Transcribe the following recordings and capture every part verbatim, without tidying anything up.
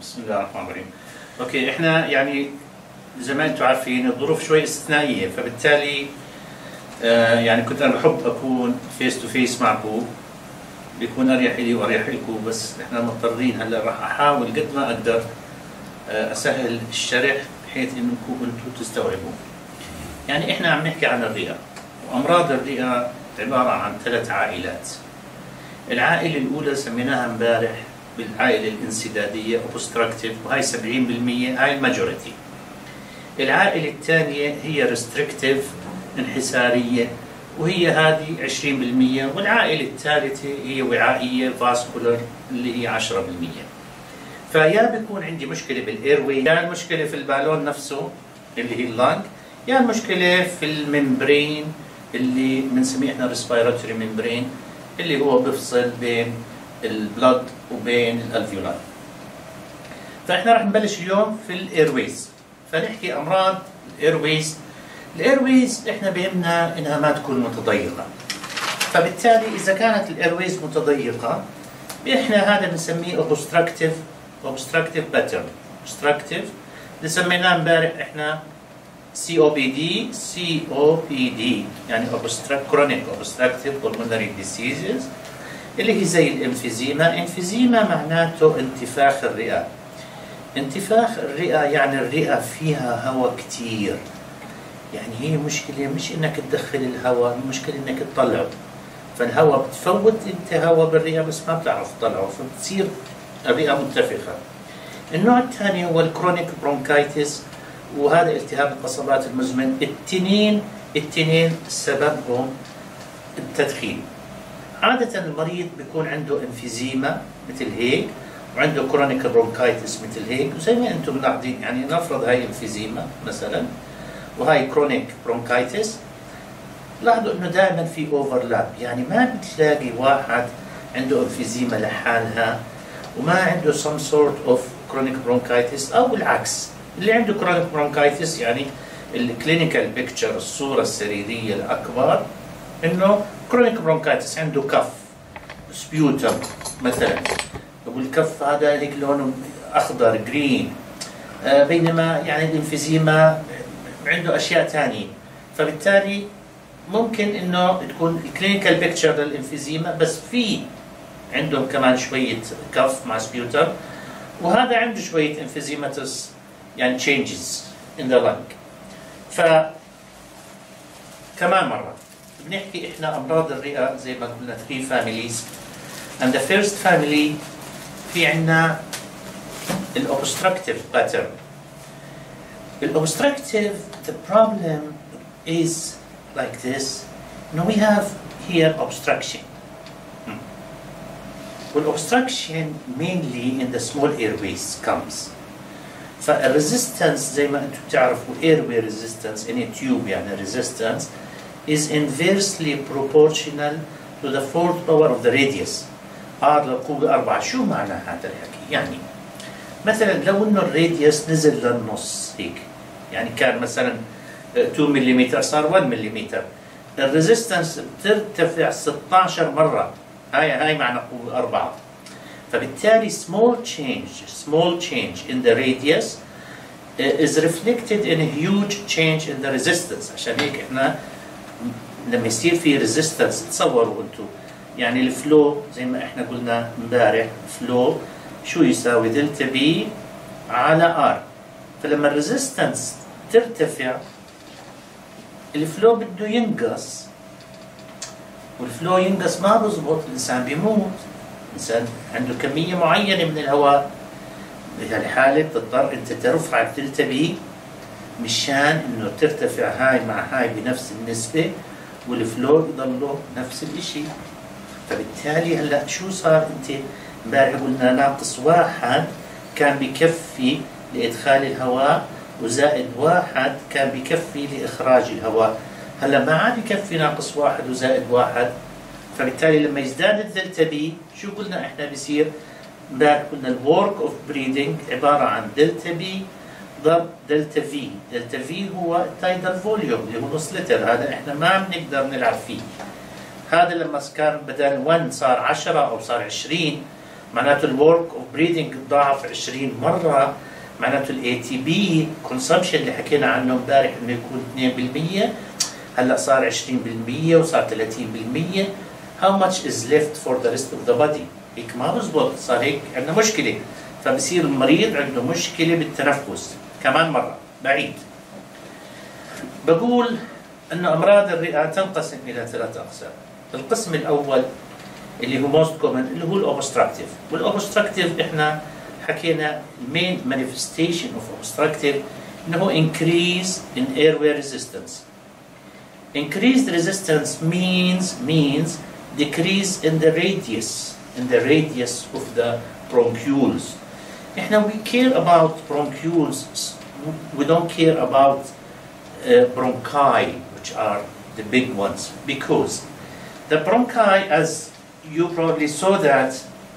بسم الله الرحمن الرحيم. اوكي، احنا يعني زي ما انتم عارفين الظروف شوي استثنائيه، فبالتالي آه يعني كنت انا بحب اكون فيس تو فيس معكم، بيكون اريح لي واريح لكم، بس احنا مضطرين هلا راح احاول قد ما اقدر آه اسهل الشرح بحيث انكم انتم تستوعبوا. يعني احنا عم نحكي عن الرئه، وامراض الرئه عباره عن ثلاث عائلات. العائله الاولى سميناها امبارح بالعائله الانسداديه اوبستراكتيف، وهي سبعين بالمئة، هاي الماجوريتي. العائله الثانيه هي ريستريكتيف انحساريه، وهي هذه عشرين بالمئة، والعائله الثالثه هي وعائيه فاسكولر اللي هي عشرة بالمئة. فيا بيكون عندي مشكله بالايروي، يا المشكله في البالون نفسه اللي هي اللانج، يا المشكله في الممبرين اللي بنسميه احنا ريسبيراتوري ممبرين، اللي هو بيفصل بين البلد وبين الالفيولاي. فاحنا راح نبلش اليوم في الايرويز، فنحكي امراض الايرويز. الايرويز احنا بهمنا انها ما تكون متضيقه، فبالتالي اذا كانت الايرويز متضيقه احنا هذا بنسميه اوبستراكتيف اوبستراكتيف باترن. اوبستراكتيف اللي سميناه امبارح احنا سي او بي دي سي او بي دي، يعني كرونيك اوبستراكتيف بولمونري ديسيزز، اللي هي زي الانفيزيما. انفيزيما معناته انتفاخ الرئه. انتفاخ الرئه يعني الرئه فيها هواء كثير، يعني هي مشكله مش انك تدخل الهواء، المشكله انك تطلعه. فالهواء بتفوت انت هواء بالرئه بس ما بتعرف تطلعه، فبتصير الرئه منتفخه. النوع الثاني هو الكرونيك برونكايتس، وهذا التهاب القصبات المزمن. التنين التنين سببهم التدخين. عادة المريض بيكون عنده انفيزيما مثل هيك، وعنده كرونيك برونكايتس مثل هيك، وزي ما انتم ملاحظين يعني نفرض هاي انفيزيما مثلا وهاي كرونيك برونكايتس، لاحظوا انه دائما في اوفرلاب، يعني ما بتلاقي واحد عنده انفيزيما لحالها وما عنده some sort of chronic bronchitis، او بالعكس اللي عنده كرونيك برونكايتس يعني الكلينيكال بيكتشر، الصوره السريريه الاكبر انه كرونيك برونكايتس عنده كف سبيوتم مثلا، والكف هذا هيك لونه اخضر جرين، آه بينما يعني الانفيزيما عنده اشياء ثانيه. فبالتالي ممكن انه تكون الكلينيكال بيكتشر للانفيزيما بس في عندهم كمان شويه كف مع سبيوتم، وهذا عنده شويه انفيزيماتس يعني changes in the lung. ف كمان مره بنحكي احنا امراض الرئه زي ما قلنا three families, and the first family في عندنا الobstructive pattern. الobstructive, the problem is like this. Now we have here obstruction. Hmm. والobstruction mainly in the small airways comes. فالريزيستنس زي ما انتم بتعرفوا airway resistance in a tube يعني resistance is inversely proportional to the fourth power of the radius. R للقوة أربعة. شو معنى هذا الحكي؟ يعني مثلا لو انه الراديوس نزل للنص هيك، يعني كان مثلا اثنين ملم صار واحد ملم، الريزيستنس بترتفع ستة عشر مرة. هاي هاي معنى قوة أربعة. فبالتالي small change small change in the radius uh, is reflected in a huge change in the resistance. عشان هيك احنا لما يصير في resistance تصوروا انتم يعني الفلو زي ما احنا قلنا امبارح، فلو شو يساوي؟ دلتا بي على ار. فلما الريزيستنس ترتفع الفلو بده ينقص، والفلو ينقص ما بزبط، الانسان بيموت. الانسان عنده كميه معينه من الهواء، بهالحاله بتضطر انت ترفع الدلتا بي مشان انه ترتفع هاي مع هاي بنفس النسبه، والفلو يضله نفس الشيء. فبالتالي هلا شو صار؟ انت امبارح قلنا ناقص واحد كان بكفي لادخال الهواء، وزائد واحد كان بكفي لاخراج الهواء. هلا ما عاد يكفي ناقص واحد وزائد واحد. فبالتالي لما يزداد الدلتا بي شو قلنا احنا بيصير؟ امبارح قلنا الورك اوف بريدنج عباره عن دلتا بي ضرب دلتا في. دلتا في هو التايدال فوليوم اللي هو نص لتر، هذا احنا ما بنقدر نلعب فيه. هذا لما كان بدل واحد صار عشرة او صار عشرين، معناته الورك اوف بريدنج تضاعف عشرين مره، معناته الاي تي بي كونسبشن اللي حكينا عنه امبارح انه يكون اثنين بالمية هلا صار عشرين بالمية وصار ثلاثين بالمية. how much is left for the rest of the body؟ هيك ما بزبط، صار هيك عندنا مشكله، فبصير المريض عنده مشكله بالتنفس. كمان مره بعيد بقول انه امراض الرئه تنقسم الى ثلاث اقسام. القسم الاول اللي هو موست كومن اللي هو الاوبستراكتيف، والاوبستراكتيف احنا حكينا المين مانيفستيشن اوف اوبستراكتيف انه increase in airway resistance. Increased resistance means means decrease in the radius in the radius of the bronchioles. احنا we care about bronchioles, we don't care about uh, bronchi, which are the big ones, because the bronchi, as you probably saw that,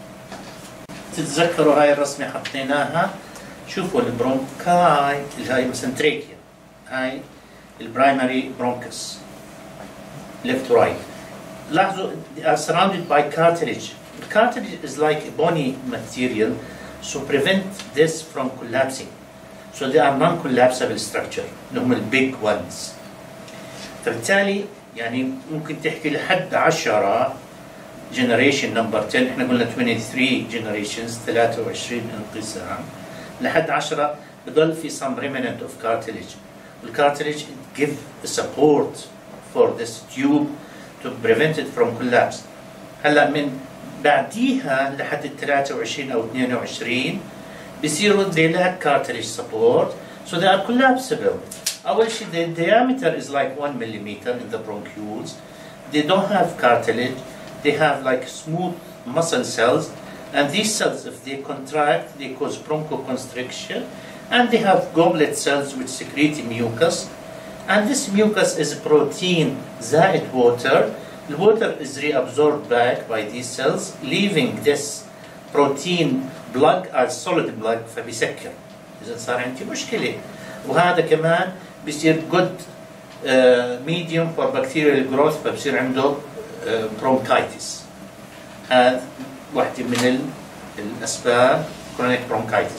تتذكروا هاي الرسمة حطيناها، شوفوا البرونكاي اللي هاي مثلا تريكيا، هاي البرايمري برونكس left to right. لاحظوا they are surrounded by cartilage. The cartilage is like a bony material, so prevent this from collapsing. So they are non-collapsible structure اللي هم البيج ones. فبالتالي يعني ممكن تحكي لحد عشرة generation number عشرة، احنا قلنا ثمانية وعشرين generations ثلاثة وعشرين انقسام، لحد عشرة بضل في some remnant of cartilage. والcartilage give support for this tube to prevent it from collapse. هلا من بعديها لحد ال ثلاثة وعشرين او اثنين وعشرين بصيروا they lack cartilage support, so they are collapsible. أول شيء the diameter is like one millimeter in the bronchioles. They don't have cartilage. They have like smooth muscle cells, and these cells, if they contract, they cause bronchoconstriction, and they have goblet cells which secrete mucus, and this mucus is protein زائد water. The water is reabsorbed back by these cells, leaving this protein blood as solid blood فبيسكر. إذا صار عندي مشكلة، وهذا كمان بيصير good uh, medium for bacterial growth، فبصير عنده برونكايتس. هذا واحدة من الأسباب chronic bronchitis.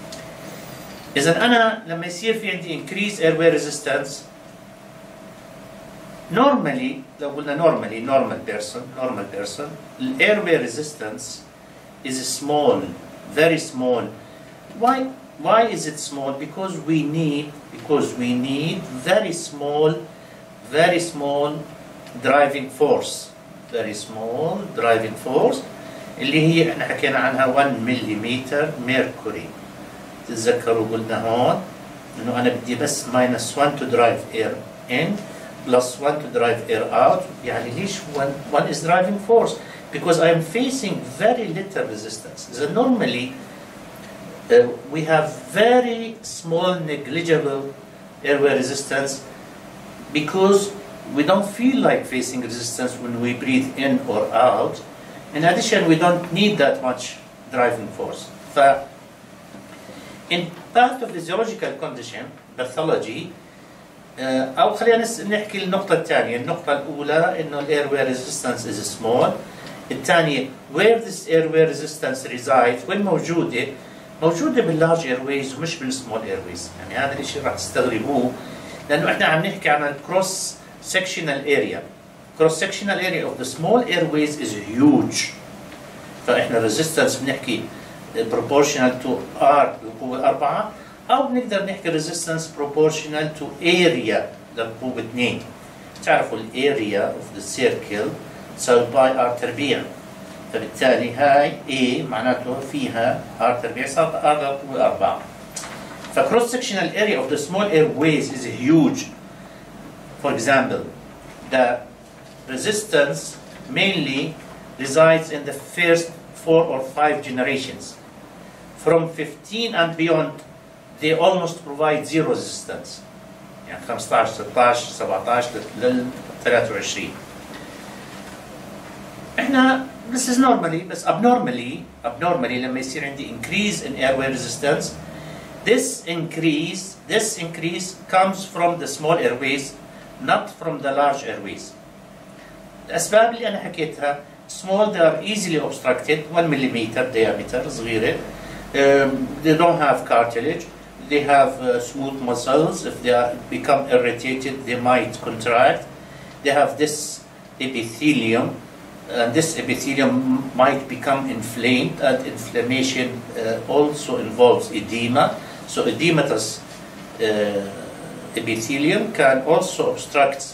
إذا أنا لما يصير في عندي increased airway resistance normally، لو قلنا normally normal person normal person the airway resistance is small, very small. Why why is it small? Because we need because we need very small very small driving force very small driving force اللي هي احنا حكينا عنها one millimeter mercury. تتذكروا قلنا هون انه انا بدي بس minus one to drive air in plus one to drive air out. يعني ليش one, one is driving force? Because I am facing very little resistance. So normally uh, we have very small negligible airway resistance because we don't feel like facing resistance when we breathe in or out. In addition, we don't need that much driving force. ف in pathophysiological condition, pathology, أو خلينا نحكي النقطة الثانية. النقطة الأولى إنه airway resistance is small. الثانية where this airway resistance resides، وين موجودة؟ موجودة بالlarge airways ومش بالsmall airways. يعني هذا الشيء راح تستغربوه لأنه إحنا عم نحكي عن cross sectional area. cross sectional area of the small airways is huge. فإحنا resistance بنحكي proportional to R بقوة أربعة، أو بنقدر نحكي resistance proportional to area لقوة اثنين. تعرفوا ال area of the circle تساوي باي R تربيع، فبالتالي هاي A معناته فيها R تربيع صارت R لقوة أربعة. ف cross sectional area of the small airways is huge. For example, the resistance mainly resides in the first four or five generations. From fifteen and beyond, they almost provide zero resistance. يعني خمسة عشر ستة عشر سبعة عشر لل ثلاثة وعشرين. احنا this is normally بس abnormally abnormally لما يصير عندي increase in airway resistance, this increase this increase comes from the small airways, not from the large airways. الأسباب اللي أنا حكيتها small, they are easily obstructed, one millimeter diameter, صغيرة. Um, they don't have cartilage. They have uh, smooth muscles. If they are, become irritated, they might contract. They have this epithelium, and this epithelium might become inflamed, and inflammation uh, also involves edema. So edematous uh, epithelium can also obstruct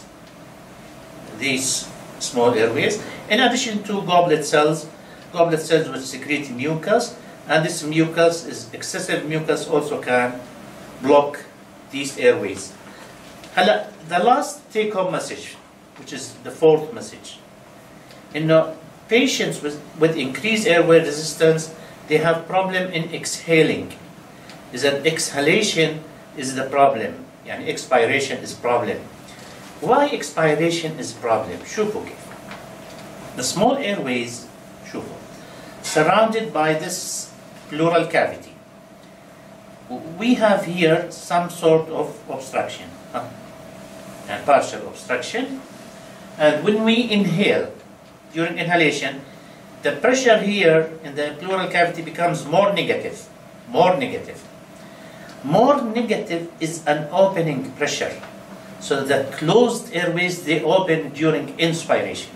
these small airways. In addition to goblet cells, goblet cells which secrete mucus, and this mucus is excessive mucus also can block these airways. Hala, the last take-home message, which is the fourth message. In uh, patients with, with increased airway resistance, they have problem in exhaling. Is that exhalation is the problem, يعني expiration is problem. Why expiration is problem? شوفوا كيف. The small airways, شوفوا, surrounded by this pleural cavity. We have here some sort of obstruction, huh? and partial obstruction. And when we inhale, during inhalation, the pressure here in the pleural cavity becomes more negative, more negative. More negative is an opening pressure. So the closed airways, they open during inspiration.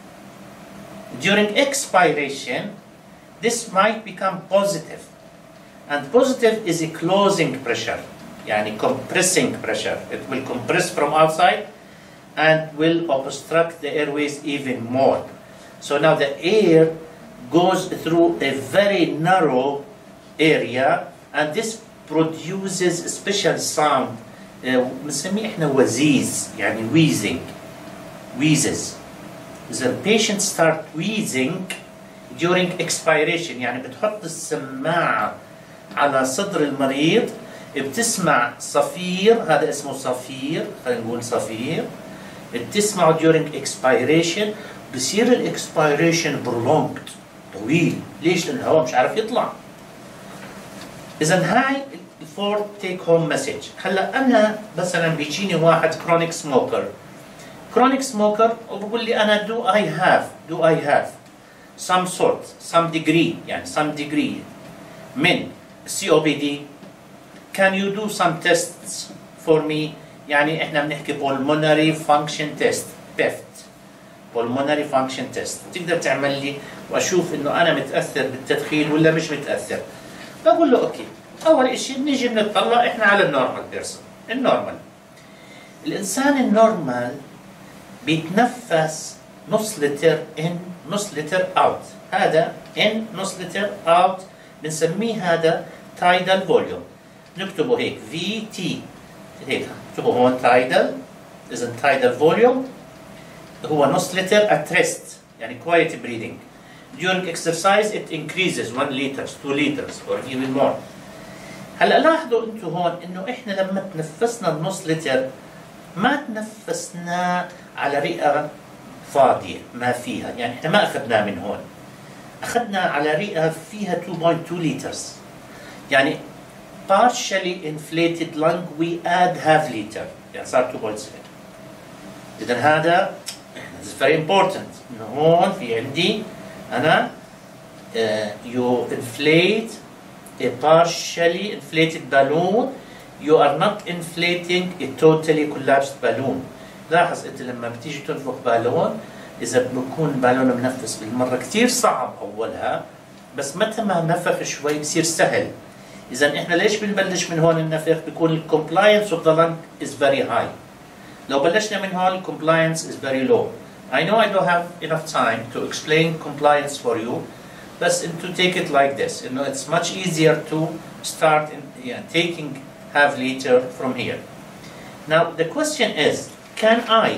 During expiration, this might become positive. And positive is a closing pressure, yani compressing pressure. It will compress from outside and will obstruct the airways even more. So now the air goes through a very narrow area, and this produces a special sound. بنسميه احنا وزيز, يعني wheezing, wheezes. The patient start wheezing during expiration, يعني بتحط السماعة على صدر المريض, بتسمع صفير, هذا اسمه صفير, خلينا نقول صفير, بتسمعه during expiration. بصير الاكسبيريشن prolonged, طويل. ليش؟ لأن الهواء مش عارف يطلع. إذا هاي الفور تيك هوم مسج. هلا أنا مثلا بيجيني واحد chronic smoker, chronic smoker وبقول لي أنا do I have do I have some sort some degree يعني some degree من C O P D. Can you do some tests for me؟ يعني إحنا بنحكي pulmonary function test, P E F T, pulmonary function test. تقدر تعمل لي وأشوف إنه أنا متأثر بالتدخين ولا مش متأثر. بقول له أوكي. أول شيء بنيجي بنطلع إحنا على النورمال بيرسون. النورمال. الإنسان النورمال بيتنفس نص لتر إن نص لتر أوت. هذا إن نص لتر أوت بنسميه هذا تايدال فوليوم. نكتبه هيك في تي هيك نكتبه هون تايدال. إذا تايدال فوليوم هو نص لتر at rest يعني quiet breathing. During exercise it increases one liters, two liters or even more. هلا لاحظوا انتم هون انه احنا لما تنفسنا النص لتر ما تنفسنا على رئة فاضية ما فيها، يعني احنا ما اخذناه من هون، اخذنا على رئة فيها two point two liters، يعني partially inflated lung we add half liter، يعني صار two point seven. اذا هذا this is very important. انه هون في عندي انا uh, you inflate a partially inflated balloon, you are not inflating a totally collapsed balloon. لاحظ انت لما بتيجي تنفخ بالون، اذا بكون بالون منفس بالمره كثير صعب اولها، بس متى ما نفخ شوي بصير سهل. اذا احنا ليش بنبلش من هون النفخ؟ بيكون الكومبلاينس اوف ذا لانج از فيري هاي. لو بلشنا من هون الكومبلاينس is very low. I know I don't have enough time to explain compliance for you, but to take it like this, you know, it's much easier to start in, yeah, taking half liter from here. Now the question is, can I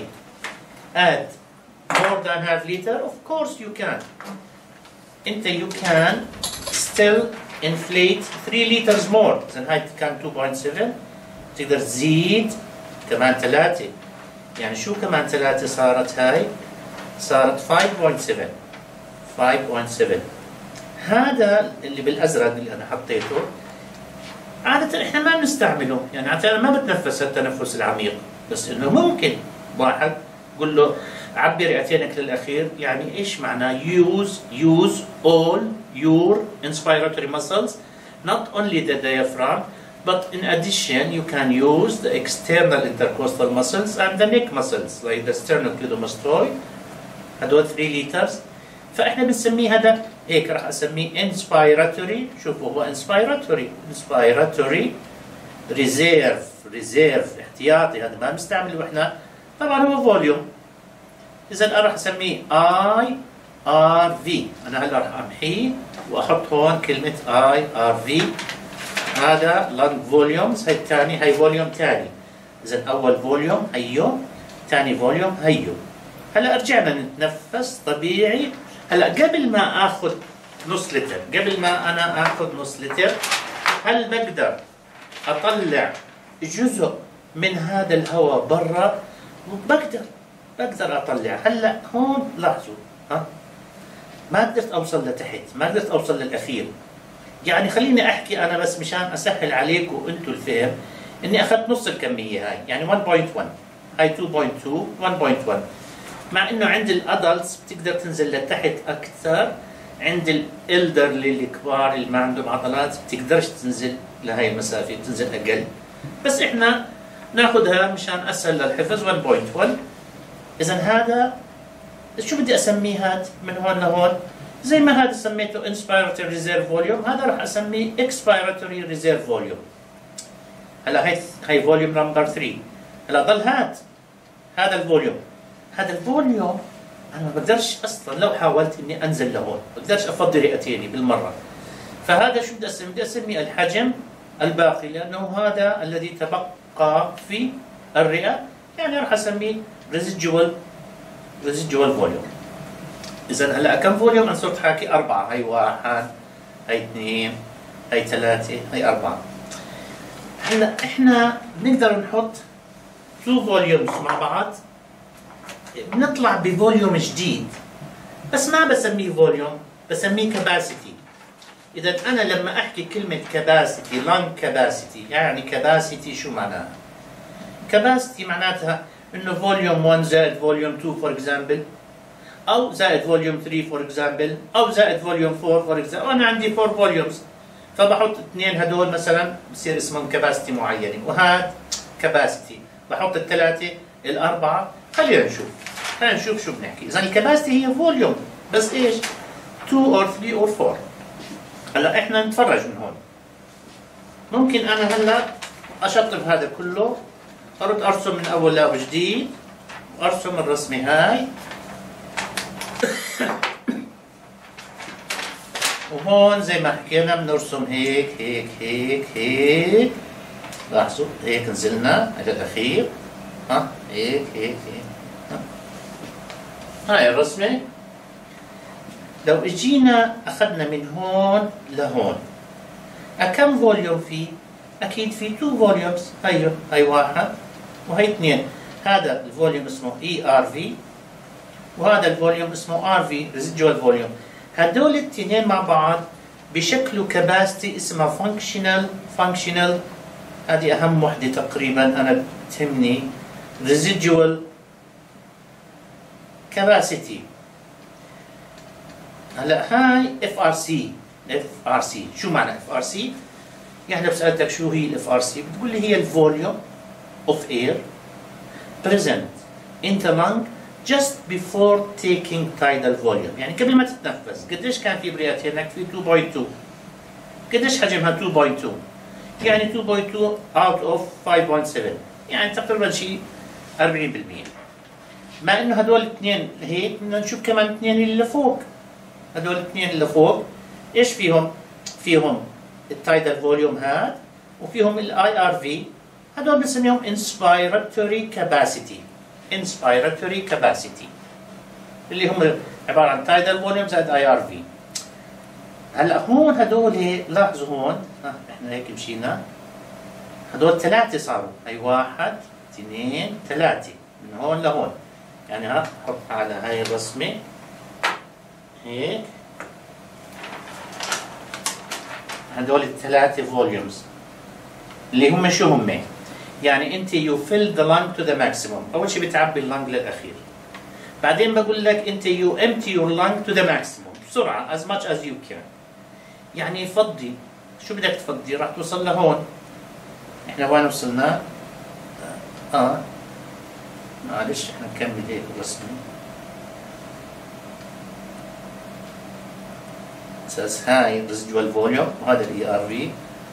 add more than half liter? Of course you can. Until you can still inflate three liters more. Then height can two point seven. تقدر تزيد كمان ثلاثة. يعني شو كمان ثلاثة صارت هاي؟ صارت five point seven. five point seven. هذا اللي بالازرق اللي انا حطيته عادة احنا ما بنستعمله، يعني عادة انا ما بتنفس التنفس العميق، بس انه ممكن واحد قول له عبي رئتينك للاخير. يعني ايش معنى use use all your inspiratory muscles, not only the diaphragm but in addition you can use the external intercostal muscles and the neck muscles like the sternocleidomastoid. هدول three liters. فاحنا بنسميه هذا هيك، راح اسميه inspiratory. شوفوا هو inspiratory inspiratory reserve reserve احتياطي، هذا ما بنستعمله احنا. طبعا هو فوليوم. اذا انا راح اسميه اي ار في. انا هلا راح امحيه واحط هون كلمه اي ار في. هذا لانج فوليومز، هي الثاني، هي فوليوم ثاني. اذا اول فوليوم هيو، ثاني فوليوم هيو. هلا رجعنا نتنفس طبيعي. هلا قبل ما اخذ نص لتر، قبل ما انا اخذ نص لتر، هل بقدر اطلع جزء من هذا الهواء برا؟ بقدر بقدر اطلع. هلا هون لاحظوا، ها ما قدرت اوصل لتحت، ما قدرت اوصل للاخير. يعني خليني احكي انا بس مشان اسهل عليكم انتم الفهم، اني اخذت نص الكميه هاي، يعني واحد فاصلة واحد، هاي اثنين فاصلة اثنين، واحد فاصلة واحد. مع انه عند الادلتس بتقدر تنزل لتحت اكثر، عند الالدرلي الكبار اللي ما عندهم عضلات بتقدرش تنزل لهي المسافه، بتنزل اقل. بس احنا ناخذها مشان اسهل للحفظ واحد فاصلة واحد. اذا هذا شو بدي اسميه؟ هاد من هون لهون زي ما هذا سميته inspiratory reserve volume، هذا راح اسميه expiratory reserve volume. هلا هي هي فوليوم نمبر ثلاثة. هلا ضل هاد هذا الفوليوم. هذا الفوليوم انا ما بقدرش اصلا لو حاولت اني انزل لهون، ما بقدرش افضي رئتيني بالمره. فهذا شو بدي اسميه؟ بدي اسميه الحجم الباقي، لانه هذا الذي تبقى في الرئه، يعني راح اسميه residual residual volume. اذا هلا كم فوليوم؟ انا صرت حاكي اربعه، هي واحد، هي اثنين، هي ثلاثه، هي اربعه. هلا احنا بنقدر نحط تو فوليومز مع بعض، بنطلع بفوليوم جديد، بس ما بسميه فوليوم، بسميه كاباسيتي. اذا انا لما احكي كلمه كاباسيتي، لانج كاباسيتي، يعني كاباسيتي شو معناها؟ كاباسيتي معناتها انه فوليوم واحد زائد فوليوم اثنين فور اكزامبل، او زائد فوليوم ثلاثة فور اكزامبل، او زائد فوليوم أربعة فور اكزامبل. وانا عندي أربعة فوليومز، فبحط اثنين هدول مثلا بصير اسمهم كاباسيتي معينه، وهذا كاباسيتي. بحط الثلاثه، الاربعه. خلينا نشوف خلينا نشوف شو بنحكي. اذا الكاباسيتي هي فوليوم، بس ايش؟ اثنين او ثلاثة او أربعة. هلا احنا نتفرج من هون. ممكن انا هلا اشطب هذا كله، ارد ارسم من اول لا وجديد، وارسم الرسمه هاي. وهون زي ما حكينا بنرسم هيك هيك هيك هيك. لاحظوا هيك نزلنا الى الاخير، ها هيك هيك هيك. ها. هاي الرسمه. لو اجينا اخذنا من هون لهون، كم فوليوم في؟ اكيد في اثنين فوليومز. هيو هي واحد وهي اثنين. هذا الفوليوم اسمه اي ار في، وهذا الفوليوم اسمه ار في ريزيدوال فوليوم. هدول الاثنين مع بعض بشكلوا كاباسيتي اسمها فانكشنال فانكشنال هذه اهم وحده تقريبا انا بتهمني، ريزيدوال كاباسيتي. هلا هاي اف ار سي. اف ار سي شو معنى اف ار سي؟ يعني لو سالتك شو هي الاف ار سي بتقول لي هي الفوليوم اوف اير present in the lung just before taking tidal volume. يعني قبل ما تتنفس قديش كان في برئتينك؟ في اثنين فاصلة اثنين. قديش حجمها؟ اثنين فاصلة اثنين. يعني اثنين فاصلة اثنين out of خمسة فاصلة سبعة، يعني تقريبا شيء أربعين بالمئة. مع انه هدول الاثنين هيك بدنا نشوف كمان الاثنين اللي فوق. هدول الاثنين اللي فوق ايش فيهم؟ فيهم التايدال فوليوم هاد، وفيهم الاي ار في. هدول بنسميهم inspiratory capacity. inspiratory capacity اللي هم عباره عن tidal volume زائد اي ار في. هلا هون هدول لاحظوا هون، ها احنا هيك مشينا، هدول ثلاثه صاروا. هي واحد اثنين ثلاثه من هون لهون. يعني ها حط على هاي الرسمه هيك، هدول الثلاثه فوليومز اللي هم شو هم؟ يعني انت يو فيل ذا lung تو ذا ماكسيموم. اول شيء بتعبي اللنج للاخير، بعدين بقول لك انت you empty your lung to the maximum بسرعه as much as you can. يعني فضي، شو بدك تفضي؟ راح توصل لهون. احنا وين وصلنا؟ اه معلش احنا نكمل هيك الرسمه. اساس هاي residual volume وهذا الاي ار في.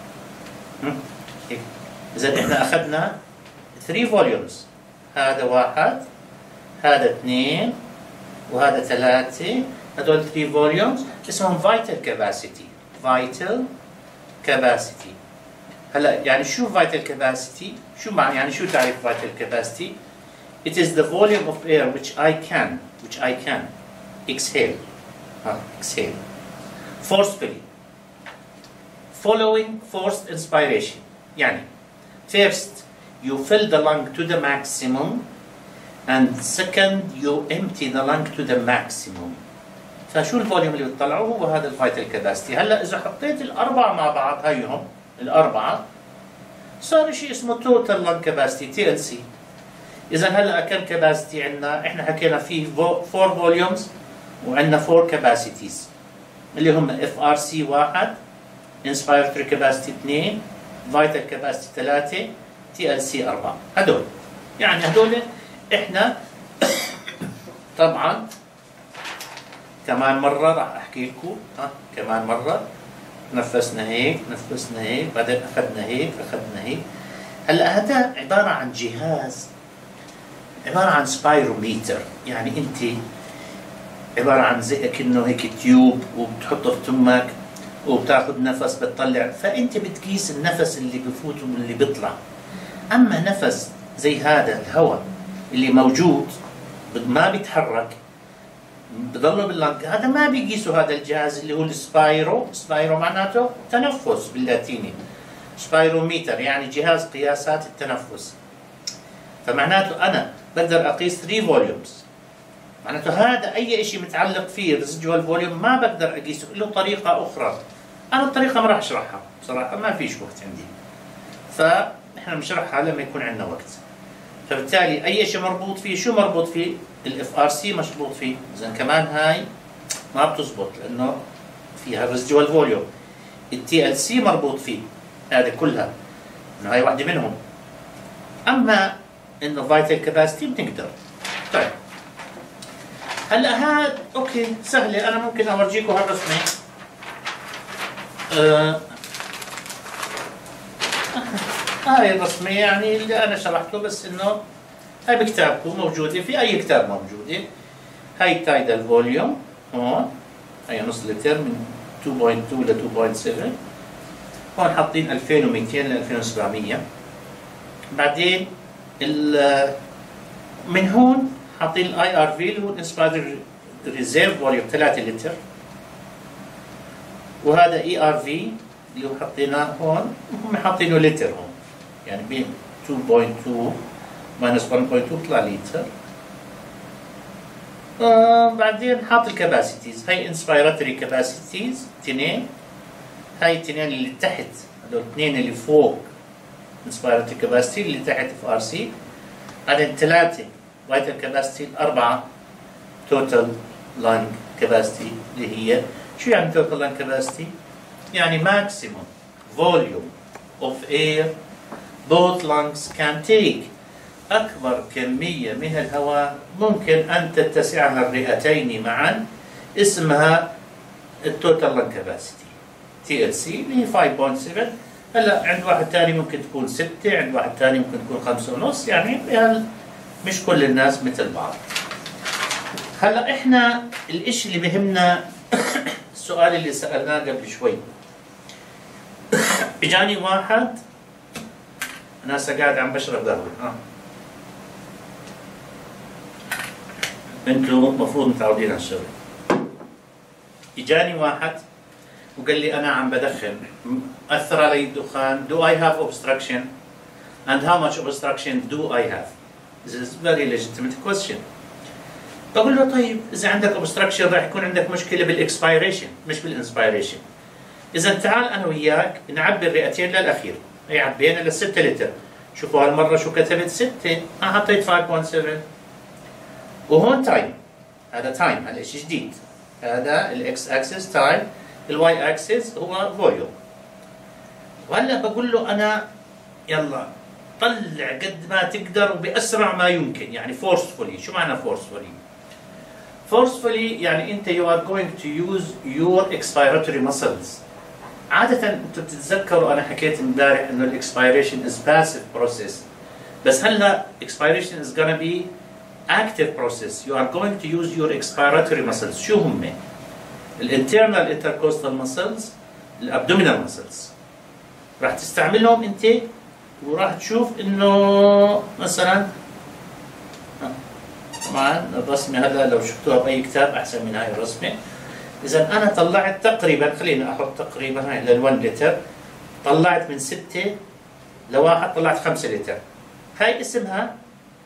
اذا احنا اخذنا ثري volumes، هذا واحد، هذا اثنين، وهذا ثلاثة، هذول ثري volumes اسمهم vital capacity. vital capacity. هلا يعني شو vital capacity؟ شو معنى يعني شو تعريف vital capacity؟ It is the volume of air which I can which I can exhale. ها exhale forcefully following forced inspiration. يعني first you fill the lung to the maximum and second you empty the lung to the maximum. فشو الفوليوم اللي بتطلعه؟ هو هذا الفايتال كاباسيتي. هلا اذا حطيت الاربعه مع بعض، هيهم الاربعه، صار شيء اسمه توتال لانج كاباسيتي تي ال سي. اذا هلا كم كاباسيتي عندنا؟ احنا حكينا فيه فور فوليومز وعندنا فور كاباسيتيز اللي هم اف ار سي واحد، انسبيرتوري كاباسيتي اثنين، فايتال كاباسيتي ثلاثه، تي ال سي اربعه. هدول يعني هدول احنا طبعا كمان مرة راح احكي لكم. ها كمان مرة نفسنا هيك، نفسنا هيك، بعدين اخذنا هيك، اخذنا هيك. هلا هذا عبارة عن جهاز، عبارة عن سبايروميتر. يعني انت عبارة عن زي كأنه هيك تيوب وبتحطه في تمك وبتاخذ نفس بتطلع، فانت بتقيس النفس اللي بفوت واللي بيطلع. اما نفس زي هذا الهواء اللي موجود ما بيتحرك بضلوا باللنج، هذا ما بيقيسوا هذا الجهاز اللي هو السبايرو. سبايرو معناته تنفس باللاتيني، سبايروميتر يعني جهاز قياسات التنفس. فمعناته انا بقدر اقيس ثري فوليومز، معناته هذا اي شيء متعلق فيه ريزيدوال فوليوم ما بقدر اقيسه، له طريقه اخرى. انا الطريقه ما راح اشرحها بصراحه، ما فيش وقت عندي، فاحنا بنشرحها لما يكون عندنا وقت. فبالتالي اي شيء مربوط فيه، شو مربوط فيه؟ الاف ار سي مشبوط فيه. اذا كمان هاي ما بتزبط لانه فيها ريزيدوال فوليوم. التي ال سي مربوط فيه، هذه كلها انه هاي واحده منهم. اما انه فايتال كاباسيتي بنقدر. طيب هلا هاد اوكي سهله، انا ممكن اورجيكم هالرسمه. آه هاي الرسمه يعني اللي انا شرحته، بس انه هاي بكتابكم موجوده، في اي كتاب موجوده. هاي تايدال فوليوم هون، هاي نص لتر من تو بوينت تو ل تو بوينت سفن. هون حاطين ألفين ومئتين ل ألفين وسبعمية. بعدين من هون حاطين الاي ار في اللي هو الانسبايرد ريزيرف فوليوم ثلاثة لتر، وهذا اي ار في اللي هو حاطيناه هون، هم حاطينه لتر هون، يعني بين تو بوينت تو ماينس ون بوينت تو بيطلع لتر. آه بعدين حاط الكاباسيتيز، هي انسبيراتوري كاباسيتيز اثنين، هاي اثنين اللي تحت، هذول اثنين اللي فوق انسبيراتوري كاباسيتي اللي تحت اف ار سي. بعدين ثلاثه فايتال كاباسيتي، اربعه توتال لانج كاباسيتي اللي هي شو يعني توتال لانج كاباسيتي؟ يعني ماكسيموم فوليوم اوف اير both lungs can take. أكبر كمية من الهواء ممكن أن تتسعها الرئتين معا، اسمها التوتال لانج كاباسيتي تي ال سي اللي هي خمسة فاصلة سبعة. هلا عند واحد ثاني ممكن تكون ستة، عند واحد ثاني ممكن تكون خمسة ونص، يعني مش كل الناس مثل بعض. هلا احنا الاشي اللي بهمنا السؤال اللي سألناه قبل شوي. اجاني واحد، انا هسه قاعد عم بشرب قهوه، اه انتم المفروض متعودين على الشغل. اجاني واحد وقال لي انا عم بدخن، اثر علي الدخان. do I have obstruction and how much obstruction do I have? This is very legitimate question. بقول له طيب اذا عندك obstruction راح يكون عندك مشكله بالاكسبيريشن مش بالانسبيريشن. اذا تعال انا وياك نعبي الرئتين للاخير، هي عبينا للستة لتر. شوفوا هالمره شو كتبت ستة، انا حطيت خمسة فاصلة سبعة. وهون تايم، هذا تايم، هذا شيء جديد، هذا الاكس اكسس تايم، الواي اكسس هو فوليوم. وهلا بقول له انا يلا طلع قد ما تقدر وباسرع ما يمكن، يعني فورسفولي. شو معنى فورسفولي؟ فورسفولي يعني انت you are going to use your expiratory muscles. عادة انتم بتتذكروا انا حكيت امبارح انه الاكسبيريشن is passive process، بس هلا expiration is gonna be active process. You are going to use your expiratory muscles. شو هم؟ الانترنال intercostal muscles، الابدومينال muscles. راح تستعملهم انت وراح تشوف انه مثلا طبعا الرسمه هذا لو شفتوها باي كتاب احسن من هاي الرسمه. اذا انا طلعت تقريبا، خلينا احط تقريبا هاي لل1 لتر، طلعت من ستة لواحد، طلعت خمسة لتر. هاي اسمها،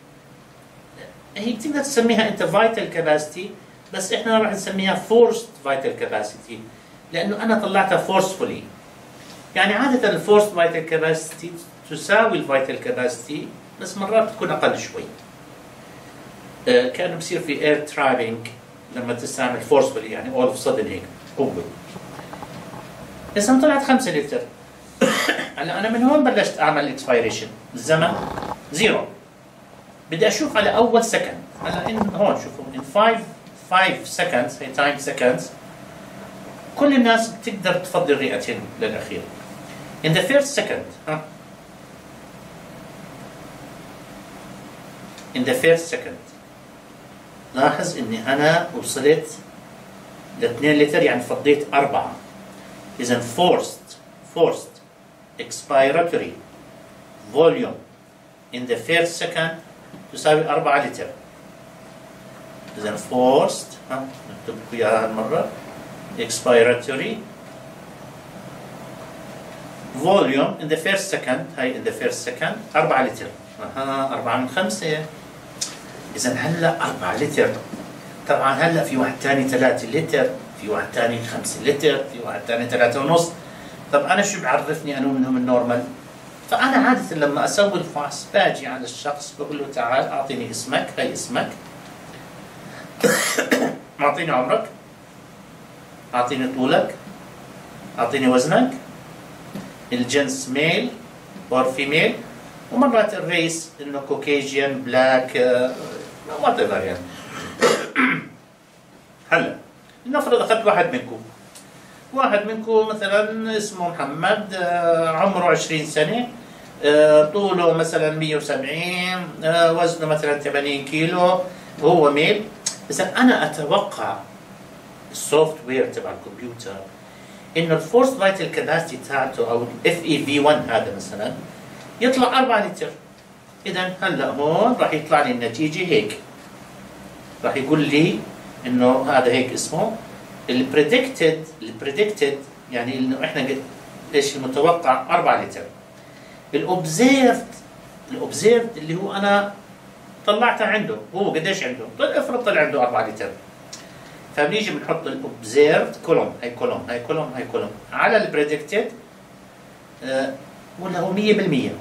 هي بتقدر تسميها انت فايتال كاباسيتي، بس احنا راح نسميها فورست فايتال كاباسيتي لانه انا طلعتها فورسفولي. يعني عاده الفورست فايتال كاباسيتي تساوي الفايتال كاباسيتي، بس مرات تكون اقل شوي. آه كانه بصير في اير ترابينج لما تستعمل فورسفولي، يعني اول اوف سدن هيك قوه. اذا طلعت خمسة لتر. هلا انا من هون بلشت اعمل اكسبيريشن، الزمن زيرو، بدي اشوف على اول سكند. هلا ان هون شوفوا ان خمسة خمسة سكندز، هي تايم سكندز، كل الناس بتقدر تفضي الرئتين للاخير. in the first second ها in the first second لاحظ اني انا وصلت ل اثنين لتر، يعني فضيت أربعة. اذا forced forced expiratory volume in the first second تساوي أربعة لتر. إذا forced ها نكتب لكم إياها هالمرة expiratory volume in the first second، هاي in the first second أربعة لتر. أها أربعة من خمسة. إذا هلا أربعة لتر. طبعا هلا في واحد ثاني ثلاثة لتر، في واحد ثاني خمسة لتر، في واحد ثاني ثلاثة ونص. طب أنا شو بعرفني أنه منهم النورمال؟ فأنا عادة لما أسوي الفحص باجي على الشخص بقول له تعال أعطيني اسمك، هي اسمك، أعطيني عمرك، أعطيني طولك، أعطيني وزنك، الجنس ميل أو فيميل، ومرات الريس إنه كوكيجيان بلاك وات ايفر يعني. هلا لنفرض أخذت واحد منكم، واحد منكم مثلا اسمه محمد، عمره عشرين سنة، طوله مثلا مية وسبعين، وزنه مثلا ثمانين كيلو، وهو ميل. إذا أنا أتوقع السوفت وير تبع الكمبيوتر إنه الفورس فايتال كاباسيتي تاعته أو اف اي في واحد هذا مثلا يطلع أربعة لتر. إذا هلا هون راح يطلع لي النتيجة هيك، راح يقول لي إنه هذا هيك اسمه البريدكتد البريدكتد يعني إنه إحنا إيش المتوقع أربعة لتر. الأوبزيرفد الأوبزيرفد اللي هو أنا طلعتها عنده، هو قديش عنده؟ طيب افرض طلع عنده أربعة لتر. فبنيجي بنحط الأوبزيرفد كولوم، هي كولوم هي كولوم هي كولوم على البريدكتد، أه ولا هو مية بالمية.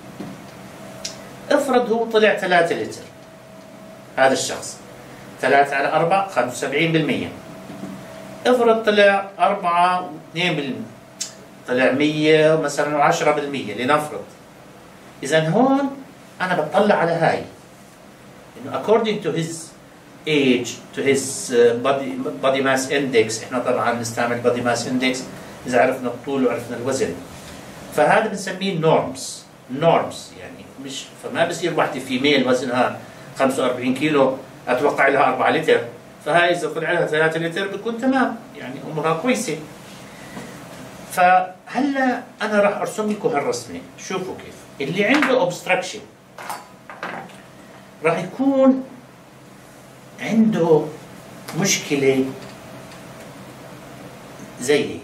افرض هو طلع ثلاثة لتر، هذا الشخص ثلاثة على أربعة خمسة وسبعين بالمية. افرض طلع أربعة واثنين بالمية، طلع مية مثلا وعشرة بالمية لنفرض. إذا هون أنا بطلع على هاي إنه according to his age to his body body mass index. إحنا طبعا نستعمل body mass index إذا عرفنا الطول وعرفنا الوزن، فهذا بنسميه norms norms يعني مش. فما بصير واحدة فيميل وزنها خمسة وأربعين كيلو أتوقع لها أربعة لتر، فهاي إذا طلع لها ثلاثة لتر بتكون تمام، يعني أمورها كويسة. فهلا أنا راح أرسم لكم هالرسمة. شوفوا كيف اللي عنده obstruction راح يكون عنده مشكلة زي هيك،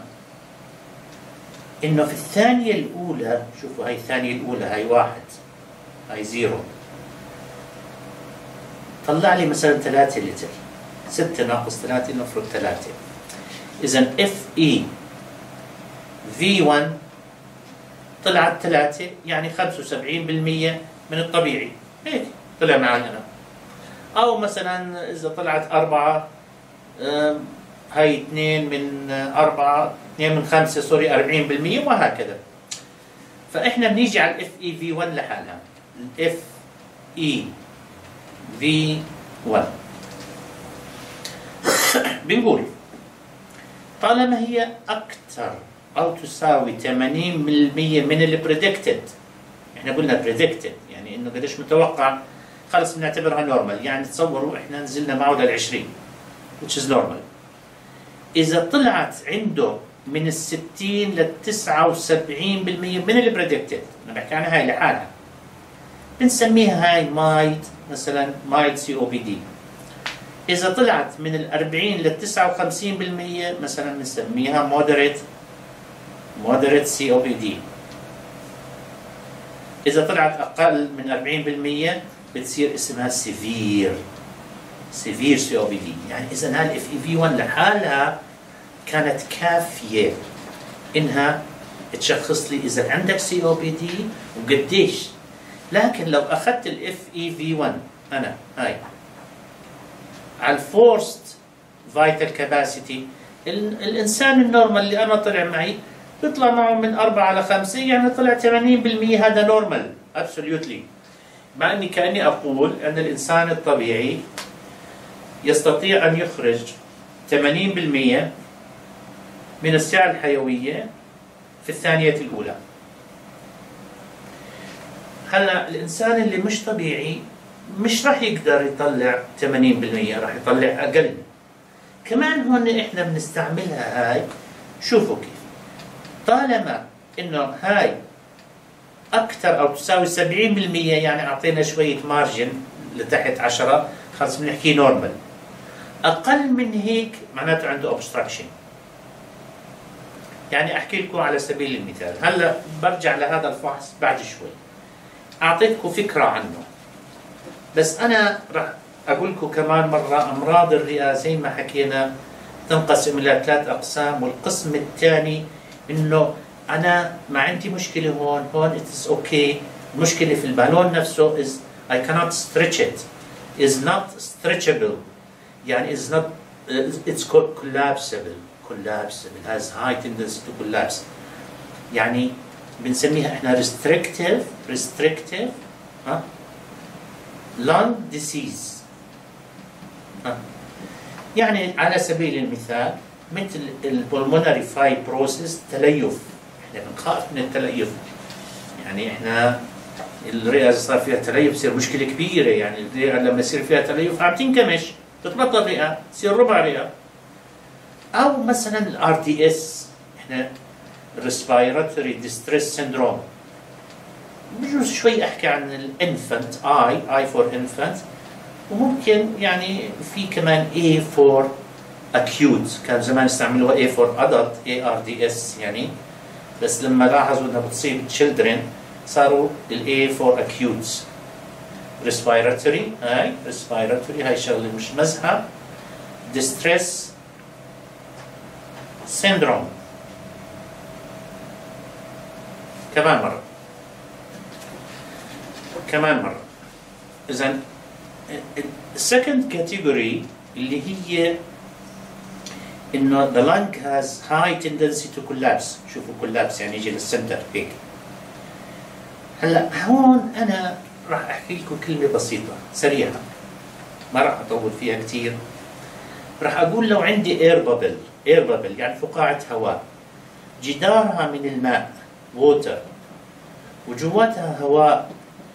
إنه في الثانية الأولى، شوفوا هاي الثانية الأولى، هاي واحد، هاي زيرو، طلع لي مثلا ثلاثة لتر، ستة ناقص ثلاثة نفرض ثلاثة. إذا اف اي في واحد طلعت ثلاثة، يعني خمسة وسبعين بالمية من الطبيعي، هيك طلع معي أنا. أو مثلا إذا طلعت أربعة هاي اثنين من أربعة، اثنين من خمسة سوري أربعين بالمئة وهكذا. فإحنا بنيجي على الاف اي في واحد لحالها، الاف اي في واحد بنقول طالما هي أكثر أو تساوي ثمانين بالمئة من البريدكتد، احنا قلنا بريدكتد يعني انه قديش متوقع، خلص بنعتبرها نورمال. يعني تصوروا احنا نزلنا معه لل عشرين which is normal. إذا طلعت عنده من الستين للتسعة وسبعين بالمئة من البريدكتد، أنا بحكي عنها هاي لحالها، بنسميها هاي مايد مثلا مايد سي او بي دي. إذا طلعت من الأربعين للتسعة وخمسين بالمئة مثلا بنسميها مودريت مودريت سي او بي دي. إذا طلعت أقل من أربعين بالمئة بتصير اسمها سيفير سيفير سي او بي دي. يعني إذا هاي الاف اي في واحد لحالها كانت كافية إنها تشخص لي إذا عندك سي او بي دي وقديش. لكن لو أخذت الاف اي في واحد أنا هاي على الفورست فايتال كاباسيتي، الإنسان النورمال اللي أنا طلع معي بيطلع معه من أربعة على خمسة، يعني طلع ثمانين بالمئة. هذا نورمال absolutely. مع أني كأني أقول أن الإنسان الطبيعي يستطيع أن يخرج ثمانين بالمئة من السعة الحيوية في الثانية الأولى. هلا الإنسان اللي مش طبيعي مش راح يقدر يطلع ثمانين بالمئة، راح يطلع أقل. كمان هون إحنا بنستعملها هاي، شوفوا كيف، طالما إنه هاي أكثر أو تساوي سبعين بالمئة، يعني أعطينا شوية مارجن لتحت عشرة، خلص بنحكي نورمال. أقل من هيك معناته عنده obstruction. يعني أحكي لكم على سبيل المثال، هلا برجع لهذا الفحص بعد شوي، أعطيتكم فكرة عنه، بس أنا راح أقول لكم كمان مرة أمراض الرئة زي ما حكينا تنقسم إلى ثلاث أقسام، والقسم الثاني إنه أنا ما عندي مشكلة هون هون it's okay، المشكلة في البالون نفسه is I cannot stretch it is not stretchable، يعني is not it's called collapsible collapsible has high tendency to collapse. يعني بنسميها احنا restrictive restrictive ها lung disease. ها يعني على سبيل المثال مثل البولمونري فايبروسيس، تليف، احنا بنخاف من التليف. يعني احنا الرئه صار فيها تليف تصير مشكله كبيره، يعني الرئه لما يصير فيها تليف عم تنكمش، تتبطل رئه، تصير ربع رئه. او مثلا الار دي اس، احنا respiratory distress syndrome. بجوز شوي احكي عن الانفنت، اي اي فور انفنت، وممكن يعني في كمان A for acute، كان زمان يستعملوها A for adult A R D S يعني، بس لما لاحظوا انها بتصيب children صاروا ال A for acute. respiratory هاي respiratory هاي شغله مش مزحه. distress syndrome كمان مره كمان مره. اذا السكند كاتيجوري اللي هي انه the lung has high tendency to collapse. شوفوا collapse يعني يجي للسنتر هيك. هلا هون انا راح احكي لكم كلمه بسيطه سريعه، ما راح اطول فيها كثير. راح اقول لو عندي اير بابل، اير بابل يعني فقاعه هواء، جدارها من الماء ووتر وجواتها هواء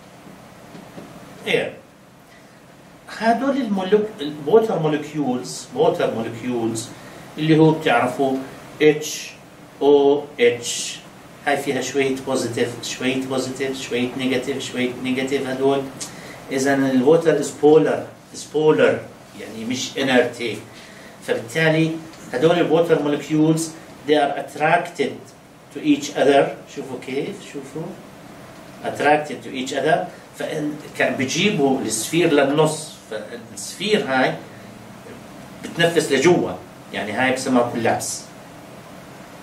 اير، هذول المولك الووتر مولكيولز ووتر مولكيولز اللي هو بتعرفوا اتش او اتش، هاي فيها شويه بوزيتيف شويه بوزيتيف شويه نيجاتيف شويه نيجاتيف هذول. اذا الووتر از بولر از بولر يعني مش انرتي، فبالتالي هذول الووتر مولكيولز they are attracted to each other. شوفوا كيف، شوفوا attracted to each other، فكان بيجيبوا السفير للنص، فالسفير هاي بتنفس لجوا، يعني هاي بسموها كولابس.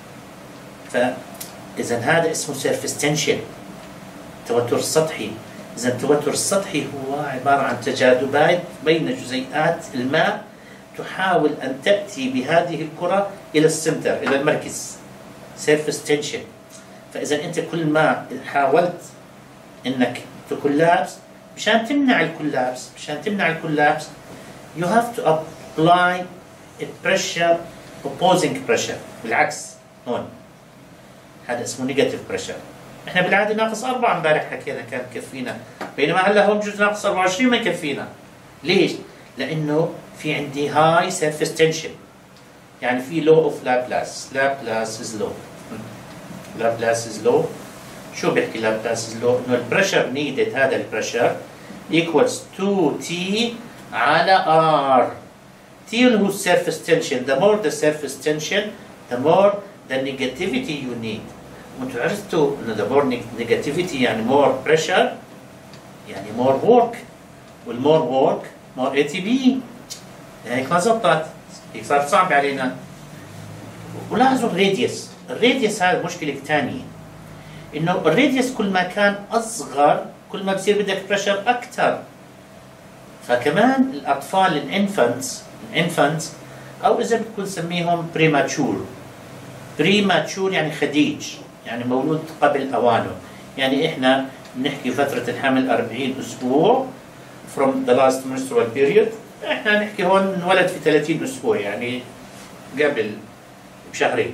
فاذا هذا اسمه سيرفيس تنشن، توتر سطحي. إذا التوتر السطحي هو عبارة عن تجاذبات بين جزيئات الماء تحاول أن تأتي بهذه الكرة إلى السنتر، إلى المركز، surface tension. فإذا أنت كل ما حاولت أنك تكولابس، مشان تمنع الكولابس مشان تمنع الكولابس you have to apply a pressure opposing pressure. بالعكس هون هذا اسمه negative pressure. احنا بالعاده ناقص أربعة امبارح حكينا كان بكفينا، بينما هلا هون بجوز ناقص أربعة وعشرين ما يكفينا. ليش؟ لانه في عندي هاي surface tension، يعني في law of Laplace. Laplace is law. Laplace is law. شو بيحكي Laplace is law؟ انه البريشر نيدد، هذا البريشر equals تو تي على R. T اللي هو surface tension. The more the surface tension the more the negativity you need. وانتوا عرفتوا انه the more negativity يعني more pressure يعني more work، والmore work more A T P. هيك ما زبطت، هيك صارت صعبة علينا. ولاحظوا الراديوس، الراديوس هذا مشكلة ثانية، انه الراديوس كل ما كان اصغر كل ما بصير بدك بريشر اكثر. فكمان الاطفال الانفانتس الانفانتس او اذا بدكم نسميهم بريماتشور. بريماتشور يعني خديج، يعني مولود قبل اوانه. يعني احنا بنحكي فترة الحمل أربعين اسبوع from the last menstrual period، احنا نحكي هون انولد في ثلاثين اسبوع، يعني قبل بشهرين.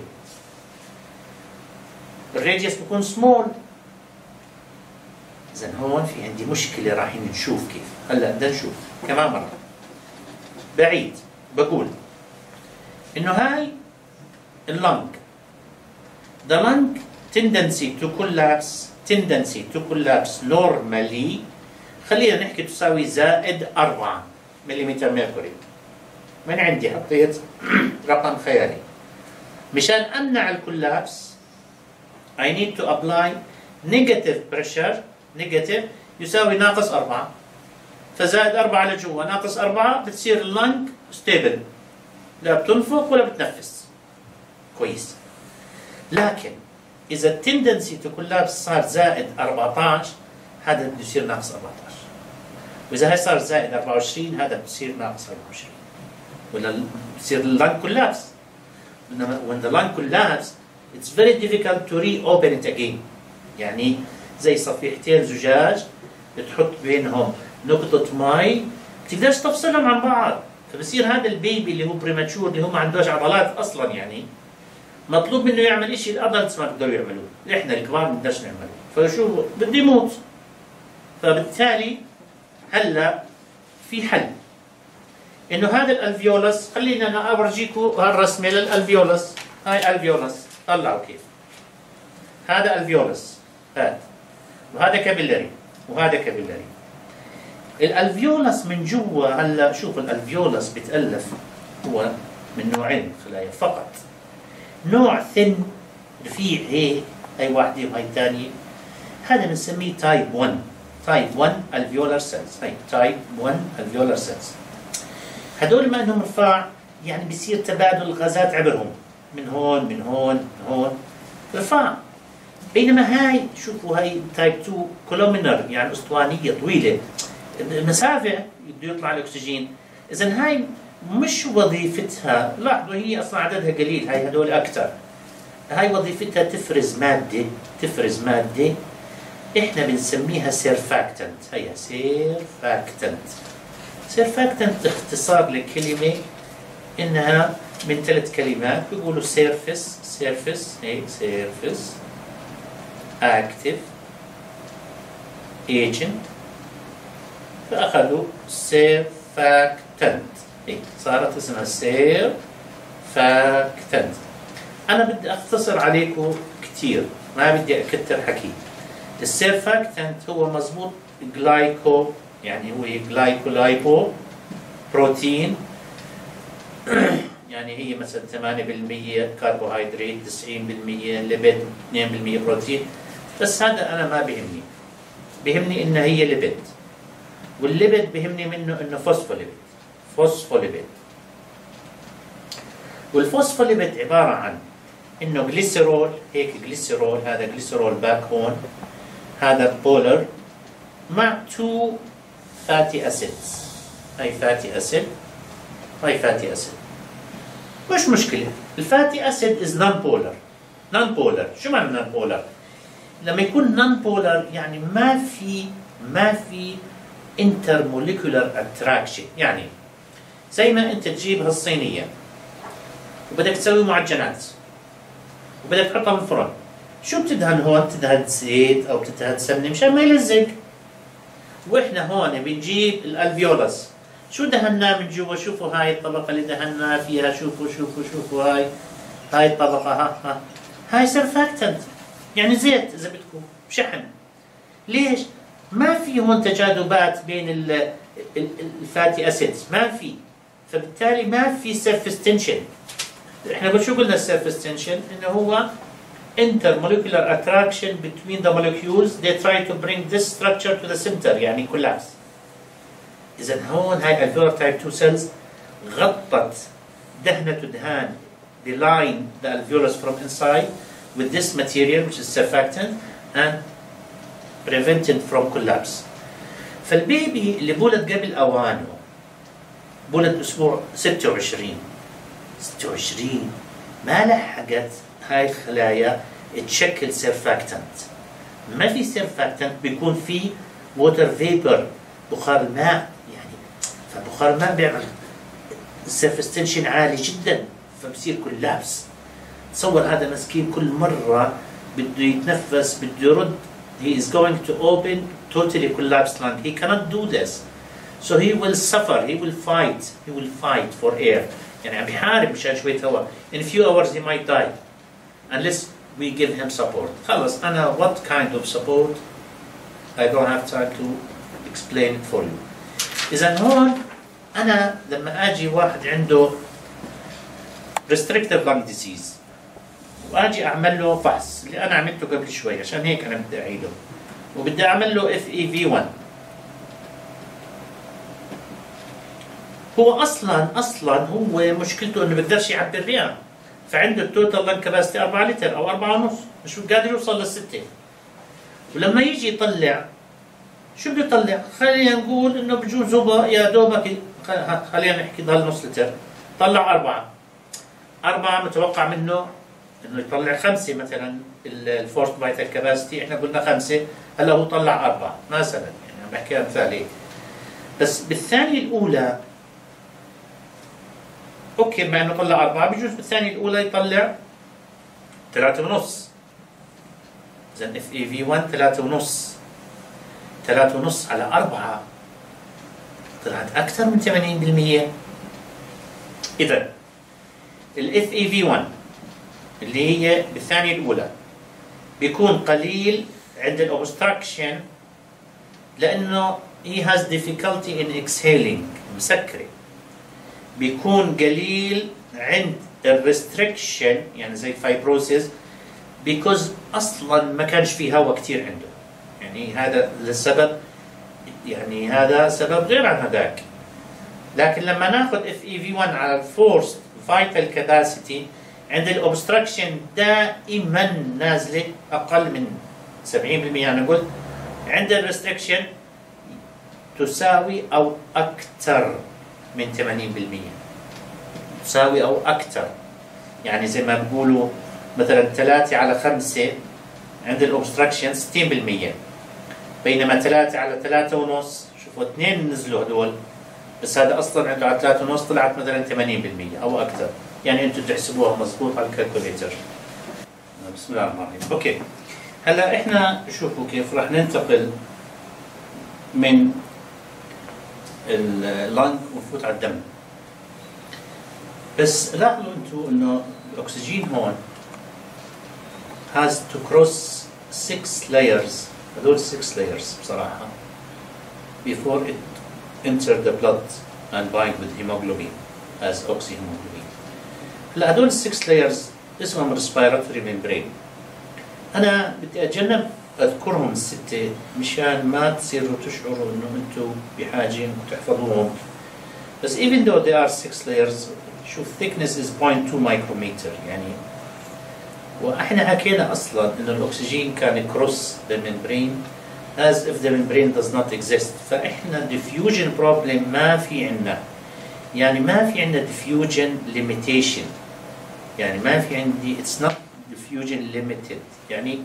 الراديوس بيكون سمول. اذا هون في عندي مشكلة، راح نشوف كيف. هلا بدنا نشوف كمان مرة بعيد. بقول انه هاي اللنج، the lung tendency to collapse tendency to collapse normally خلينا نحكي تساوي زائد أربعة مليمتر ميركوري. من عندي حطيت رقم خيالي مشان امنع الكولابس I need to apply negative pressure. negative يساوي ناقص أربعة، فزائد أربعة لجوا ناقص أربعة بتصير اللنج ستيبل، لا بتنفق ولا بتنفس كويس. لكن إذا التندنسي تو كولابس صار زائد أربعة عشر هذا بده يصير ناقص أربعة عشر، وإذا هي صار زائد أربعة وعشرين هذا بصير ناقص أربعة وعشرين، ولا بصير اللنج كولابس. when the lung collapse it's very difficult to reopen it again. يعني زي صفيحتين زجاج بتحط بينهم نقطة مي بتقدرش تفصلهم عن بعض، فبصير هذا البيبي اللي هو بريماتشور اللي هو ما عندوش عضلات أصلا، يعني مطلوب منه يعمل إشي الأدلتس ما بيقدروا يعملوه، إحنا الكبار ما بنقدرش نعمله، فشو بده يموت. فبالتالي هلا في حل، إنه هذا الألفيولس، خلينا أنا أورجيكم هالرسمة للألفيولس. هاي ألفيولس، طلعوا كيف. هذا ألفيولس، هذا وهذا كابيلاري وهذا كابيلاري. الألفيولس من جوا هلا شوف الألفيولس بتألف هو من نوعين خلايا فقط، نوع ثن رفيع هيك، هي واحدة وهي الثانية، هذا بنسميه تايب واحد. تايب واحد alveolar cells، هي تايب واحد alveolar cells. هدول ما انهم رفاع يعني بصير تبادل الغازات عبرهم من هون من هون من هون رفاع. بينما هاي شوفوا هاي تايب اثنين كولومينر يعني اسطوانية طويلة، مسافة بده يطلع الأكسجين. إذا هاي مش وظيفتها، لاحظوا هي أصلا عددها قليل، هاي هدول أكثر. هاي وظيفتها تفرز مادة تفرز مادة إحنا بنسميها سيرفاكتنت. هي سيرفاكتنت. سيرفاكتنت اختصار لكلمة إنها من ثلاث كلمات، بيقولوا سيرفس سيرفس هيك سيرفس active agent، فأخذوا سيرفاكتنت، هيك صارت اسمها سيرفاكتنت. أنا بدي أختصر عليكم كثير، ما بدي أكتر حكي. السيرفاكتنت هو مضبوط جلايكو، يعني هو جلايكو لايبو بروتين يعني هي مثلا ثمانية بالمئة كربوهيدرات، تسعين بالمئة ليبيد، اثنين بالمئة بروتين. بس هذا أنا ما بيهمني، بيهمني إنها هي ليبيد، والليبيد بيهمني منه إنه فوسفوليبيد. فوسفوليبيد والفوسفوليبيد عبارة عن إنه جليسيرول، هيك جليسيرول، هذا جليسيرول باك هون، هذا بولر مع تو فاتي اسيدز. هاي فاتي اسيد، هاي فاتي اسيد. مش مشكلة. الفاتي اسيد از نون بولر. نون بولر، شو معنى نون بولر؟ لما يكون نون بولر يعني ما في ما في intermolecular attraction. يعني زي ما انت تجيب هالصينية وبدك تسوي معجنات وبدك تحطها بالفرن، شو بتدهن هون؟ بتدهن زيت او بتدهن سمنة مشان ما يلزق. واحنا هون بنجيب الالفيولس، شو دهناه من جوا؟ شوفوا هاي الطبقة اللي دهناها فيها، شوفوا شوفوا شوفوا هاي هاي الطبقة، ها ها هاي سيرفاكتنت، يعني زيت اذا بدكم، شحن. ليش؟ ما في هون تجاذبات بين الفاتي اسيدز، ما في، فبالتالي ما في سيرفيس تنشن. احنا قلنا شو قلنا السيرفيس تنشن؟ انه هو intermolecular attraction between the molecules. They try to bring this structure to the center، يعني collapse. إذا هون هاي الفيولار تايب تو cells غطت دهنة دهان the line the alveolus from inside with this material which is surfactant and prevented from collapse. فالبيبي اللي بولد قبل أوانه، بولد أسبوع ستة وعشرين ستة وعشرين ما لحقت هاي الخلايا تشكل سيرفاكتنت. ما في سيرفاكتنت، بيكون في ووتر فيبر، بخار الماء، يعني فبخار الماء بيعمل السيرفس تنشن عالي جدا فبصير كولابس. تصور هذا مسكين كل مرة بده يتنفس بده يرد، he is going to open totally collapsed lung. He cannot do this. So he will suffer, he will fight, he will fight for air. يعني عم بيحارب مشان شوية هواء. In a few hours he might die unless we give him support. خلص أنا what kind of support I don't have time to explain it for you. إذا هون أنا لما أجي واحد عنده restrictive lung disease وأجي أعمل له فحص اللي أنا عملته قبل شوي، عشان هيك أنا بدي أعيده، وبدي أعمل له إف إي في ون. هو أصلاً أصلاً هو مشكلته إنه بيقدرش يعبي الرئة، فعنده التوتال لانج كاباسيتي أربعة لتر أو أربعة ونص، مش قادر يوصل للستة. ولما يجي يطلع شو بده يطلع؟ خلينا نقول إنه بجوز هو يا دوبك، خلينا نحكي ضل نص لتر، طلع أربعة. أربعة متوقع منه إنه يطلع خمسة مثلاً الفورس فايتال كاباسيتي، إحنا قلنا خمسة، هلا هو طلع أربعة مثلاً، يعني عم بحكي مثال هيك. بس بالثانية الأولى اوكي، مع انه طلع أربعة بجوز بالثانية الأولى يطلع ثلاثة ونص. إذا اف اي في واحد ثلاثة ونص، ثلاثة ونص على أربعة طلعت أكثر من ثمانين بالمئة. إذا الاف اي في واحد اللي هي بالثانية الأولى بيكون قليل عند الأوبستراكشن لأنه he has difficulty in exhaling، مسكرة. بيكون قليل عند الريستريكشن يعني زي الفايبروسيس because اصلا ما كانش في هواء كثير عنده، يعني هذا السبب، يعني هذا سبب غير عن هذاك. لكن لما ناخذ اف اي في واحد على الفورس فايتال كاباسيتي عند الاوبستراكشن دائما نازله اقل من سبعين بالمئة. انا قلت عند الريستريكشن تساوي او اكثر من ثمانين بالمئة، تساوي أو أكثر. يعني زي ما بقولوا مثلا ثلاثة على خمسة عند الأوبستراكشن ستين بالمئة، بينما ثلاثة على ثلاثة ونص، شوفوا اثنين نزلوا هدول، بس هذا أصلا عنده على ثلاثة ونص طلعت مثلا ثمانين بالمئة أو أكثر. يعني أنتم تحسبوها مضبوط على الكالكوليتر. بسم الله الرحمن الرحيم. أوكي، هلا إحنا شوفوا كيف راح ننتقل من اللنج ونفوت على الدم. بس لاحظوا انتم انه الاكسجين هون has to cross six layers، هذول six layers بصراحة before it enter the blood and bind with hemoglobin as oxyhemoglobin. هلا هذول six layers اسمهم respiratory membrane. أنا بدي أتجنب أذكرهم الستة مشان ما تصيروا تشعروا إنه أنتم بحاجة إنكم تحفظوهم. بس even though they are six layers، شوف thickness is zero point two micrometer يعني. وإحنا حكينا أصلاً إنه الأكسجين كان يكروس the membrane as if the membrane does not exist. فإحنا diffusion problem ما في عنا، يعني ما في عنا diffusion limitation، يعني ما في عندي it's not diffusion limited، يعني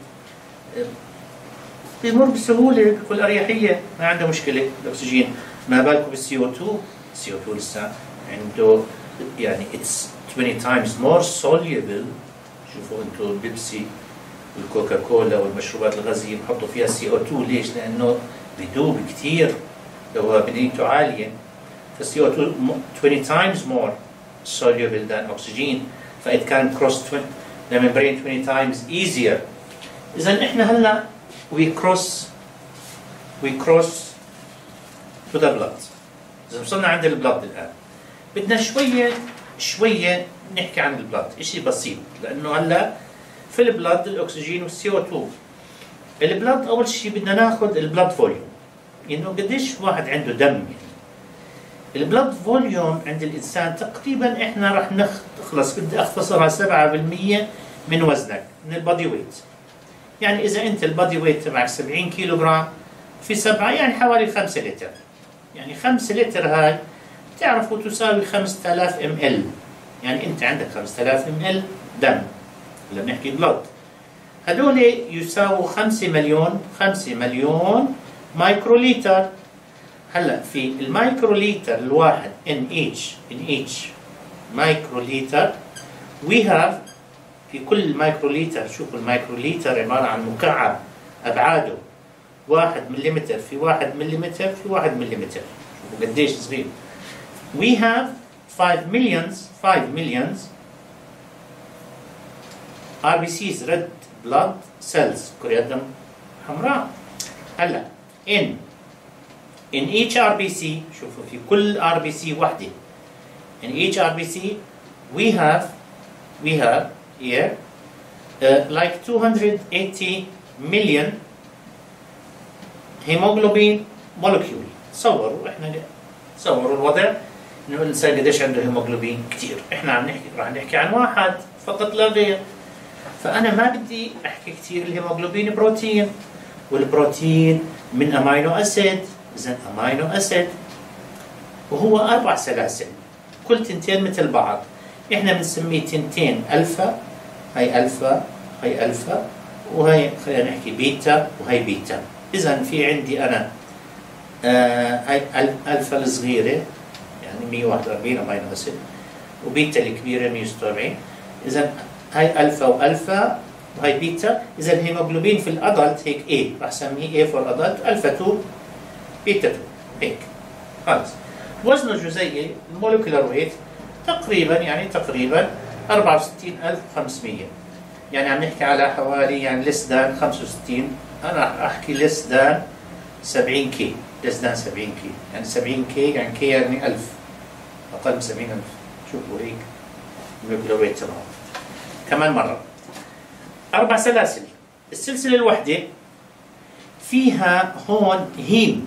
بيمر بسهولة بكل أريحية، ما عنده مشكلة الأكسجين. ما بالكم بالسي او اثنين، السي او اثنين لسه عنده يعني it's twenty times more soluble. شوفوا انتم البيبسي والكوكا كولا والمشروبات الغازية بحطوا فيها سي او اثنين، ليش؟ لأنه بدوب كثير لو بنيته عالية. فالسي او اثنين twenty times more soluble than oxygen، ف it can cross the membrane twenty times easier. إذا إحنا هلا we cross we cross to the blood. إذا وصلنا عند البلد الآن بدنا شوية شوية نحكي عن البلد، إشي بسيط، لأنه هلا في البلد الأكسجين والسي او اثنين. البلد أول شيء بدنا ناخذ البلد فوليوم، إنه قديش واحد عنده دم. يعني البلد فوليوم عند الإنسان تقريبا إحنا رح نخلص، بدي أختصرها سبعة بالمية من وزنك، من البادي ويت. يعني إذا أنت البادي ويت تبعك سبعين كيلو جرام في سبعة يعني حوالي خمسة لتر، يعني خمسة لتر هاي تعرفوا تساوي خمسة آلاف ام ال، يعني أنت عندك خمسة آلاف ام ال دم. هلا بنحكي بلد، هدول يساووا خمسة مليون خمسة مليون مايكروليتر. هلا في المايكروليتر الواحد ان اتش ان اتش مايكروليتر we have في كل مايكروليتر، شوفوا المايكروليتر عبارة عن مكعب أبعاده واحد مليمتر في واحد مليمتر في واحد مليمتر، شوفوا قديش صغير. we have five millions five millions ار بي سيز red blood cells، كريات دم حمراء. هلا in in each ار بي سي، شوفوا في كل ار بي سي وحدة in each ار بي سي we have we have here uh, like two hundred eighty million hemoglobin molecule. تصوروا احنا تصوروا الوضع انه الانسان قديش عنده هيموغلوبين كثير. احنا عم نحكي راح نحكي عن واحد فقط لا غير، فانا ما بدي احكي كثير. الهيموغلوبين بروتين، والبروتين من امينو اسيد، اذا امينو اسيد وهو اربع سلاسل كل تنتين مثل بعض، احنا بنسميه تنتين الفا، هي الفا هي الفا وهي خلينا نحكي بيتا وهي بيتا. اذا في عندي انا آه هي الفا الصغيره يعني مية وواحد وأربعين امينو اسيد، وبيتا الكبيره مية وستة وأربعين. اذا هي الفا والفا وهي بيتا. اذا الهيموغلوبين في الادلت هيك A، راح اسميه A فور ادلت، الفا اثنين بيتا اثنين هيك خلص. وزنه الجزيئي المولكيولر ويت تقريبا يعني تقريبا أربعة وستين ألف وخمسمية، يعني عم نحكي على حوالي يعني ليس دان خمسة وستين، انا راح احكي ليس دان سبعين كي، ليس دان سبعين كي، يعني سبعين كي يعني كي يعني ألف، اقل من سبعين ألف. شوفوا هيك المولكيولر ويت تبعه. كمان مره اربع سلاسل، السلسله الوحده فيها هون هيم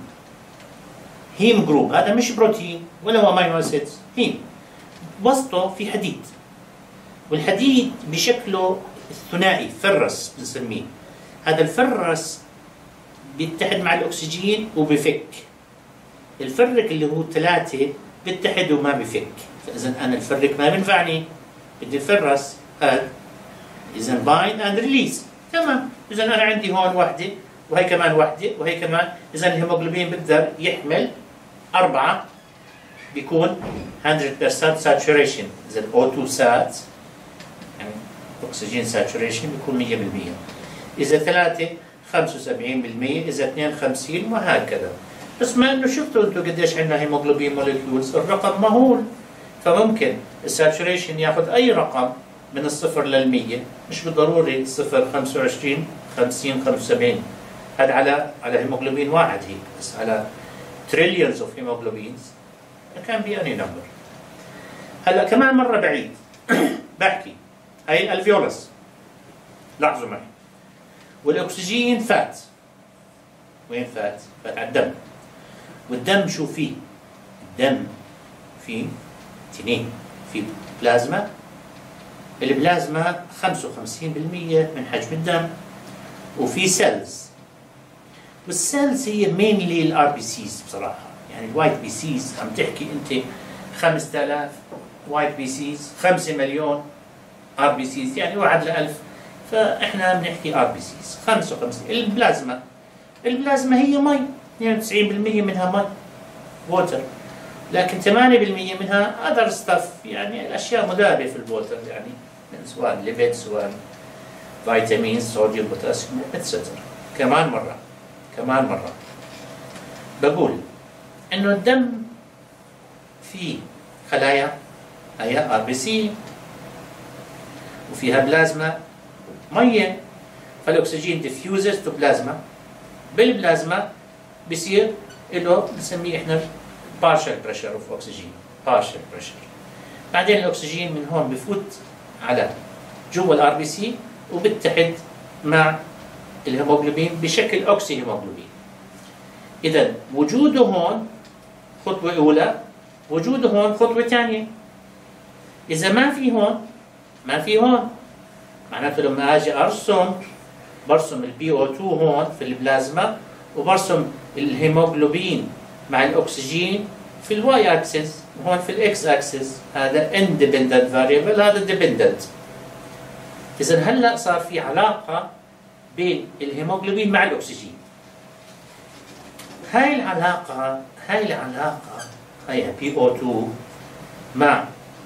هيم جروب، هذا مش بروتين ولا هو امينو اسيد، هيم وسطه في حديد، والحديد بشكله الثنائي فرس بنسميه. هذا الفرس بيتحد مع الاكسجين وبفك، الفرك اللي هو ثلاثه بيتحد وما بفك، فاذا انا الفرك ما بينفعني، بدي الفرس هذا. اذا بايند اند ريليز، تمام. اذا انا عندي هون وحده وهي كمان وحده وهي كمان، اذا الهيموغلوبين بيقدر يحمل اربعه، بيكون مية بالمية saturation. اذا ال أو اثنين سات يعني اكسجين saturation بيكون مية بالمية، اذا ثلاثه خمسة وسبعين بالمية، اذا اثنين خمسين وهكذا. بس ما انه شفتوا انتم قديش عندنا هيموغلوبين موليكيولز، الرقم مهول، فممكن الساتوريشن ياخذ اي رقم من الصفر للمية، مش بالضروري صفر خمسة وعشرين خمسين خمسة وسبعين، هذا على على هيموغلوبين واحد هيك، بس على trillions of hemoglobins it can be any number. هلا كمان مرة بعيد بحكي هاي الالفيولس، لاحظوا معي، والاكسجين فات، وين فات؟ فات على الدم. والدم شو فيه؟ الدم فيه تنين، في بلازما، البلازما خمسة وخمسين بالمية من حجم الدم، وفي سيلز، والسيلز هي مينلي الار بي سيز بصراحه، يعني الوايت بي سيز عم تحكي انت خمسة آلاف وايت بي سيز، خمسة مليون ار بي سيز، يعني واحد لألف، فاحنا بنحكي ار بي سيز خمسة وخمسين. البلازما البلازما هي مي، اثنين وتسعين بالمئة منها مي ووتر، لكن ثمانية بالمئة منها اذر ستاف، يعني الاشياء مذابه في الووتر، يعني سواء ليبيد سواء فيتامين صوديوم بوتاسيوم اتسترا. كمان مره كمان مره بقول انه الدم فيه خلايا هي ار بي سي وفيها بلازما ميه، فالاكسجين ديفيوزز تو بلازما، بالبلازما بصير له بنسميه احنا بارشل بريشر اوف اوكسجين، بارشل بريشر. بعدين الاكسجين من هون بفوت على جوا الار بي سي وبتحد مع الهيموجلوبين بشكل اوكسي هيموجلوبين. اذا وجوده هون خطوه اولى، وجوده هون خطوه ثانيه. اذا ما في هون ما في هون، معناته لما اجي ارسم برسم البي او اثنين هون في البلازما، وبرسم الهيموجلوبين مع الاكسجين في الواي اكسس، وهون في الاكس اكسس، هذا اندبندنت فاريبل، هذا ديبندنت. اذا هلا صار في علاقه بين الهيموجلوبين مع الاكسجين. هاي العلاقه هاي العلاقه هي بي او اثنين مع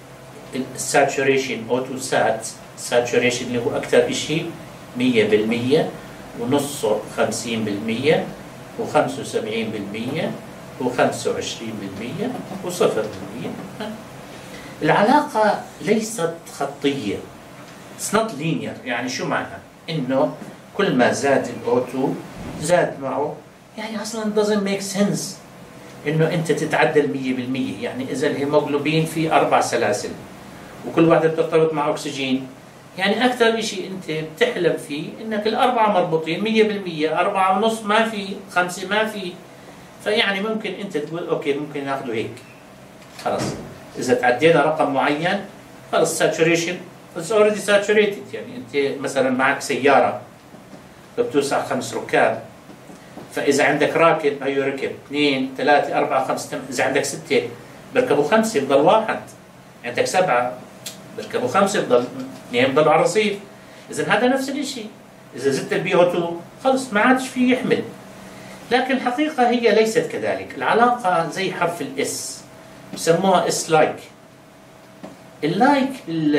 الساتوريشن او اثنين سات، ساتوريشن اللي هو اكثر شيء مية بالمية ونصه خمسين بالمية وخمسة وسبعين بالمية وخمسة وعشرين بالمية وصفر بالمية. العلاقة ليست خطية، it's not linear. يعني شو معنى؟ إنه كل ما زاد ال أو اثنين زاد معه، يعني أصلا doesn't make sense إنه أنت تتعدل مية بالمية. يعني إذا الهيموجلوبين فيه أربع سلاسل وكل واحدة بترتبط مع أكسجين، يعني أكثر شيء أنت بتحلم فيه إنك الأربعة مربوطين مية بالمية، أربعة ونص ما في، خمسة ما في. فيعني ممكن أنت تقول أوكي ممكن ناخده هيك خلاص، إذا تعدينا رقم معين خلاص saturation it's already saturated. يعني أنت مثلا معك سيارة بتوسع خمس ركاب، فإذا عندك راكب هيو ركب اثنين ثلاثة أربعة خمسة، إذا عندك ستة بركبوا خمسة بضل واحد، عندك سبعة بركبوا خمسة بضل اثنين بضلوا على الرصيف. إذا هذا نفس الشيء، إذا زدت البي او اثنين خلص ما عادش فيه يحمل. لكن الحقيقة هي ليست كذلك. العلاقة زي حرف الاس، بسموها اس لايك. اللايك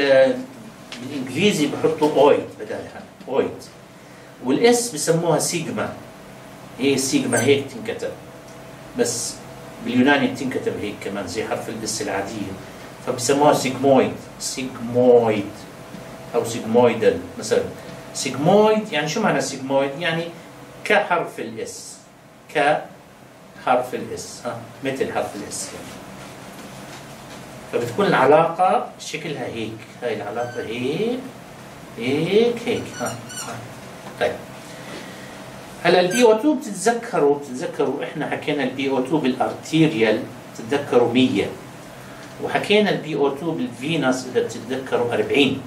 بالانجليزي بحطوا اويد بدالها، اويد، والاس بسموها سيجما. هي السيجما هيك تنكتب، بس باليوناني تنكتب هيك كمان زي حرف الاس العادية، فبسموها سيجمويد، سيجمويد او سيجمويدل مثلا. سيجمويد يعني شو معنى سيجمويد؟ يعني كحرف الاس، كحرف الاس، ها مثل حرف الاس يعني. فبتكون العلاقة شكلها هيك، هاي العلاقة هيك هيك هيك ها, ها. طيب هلا البي او اثنين بتتذكروا بتتذكروا احنا حكينا البي او اثنين بالارتيريال بتتذكروا مية، وحكينا البي او اثنين بالفينس اذا بتتذكروا أربعين.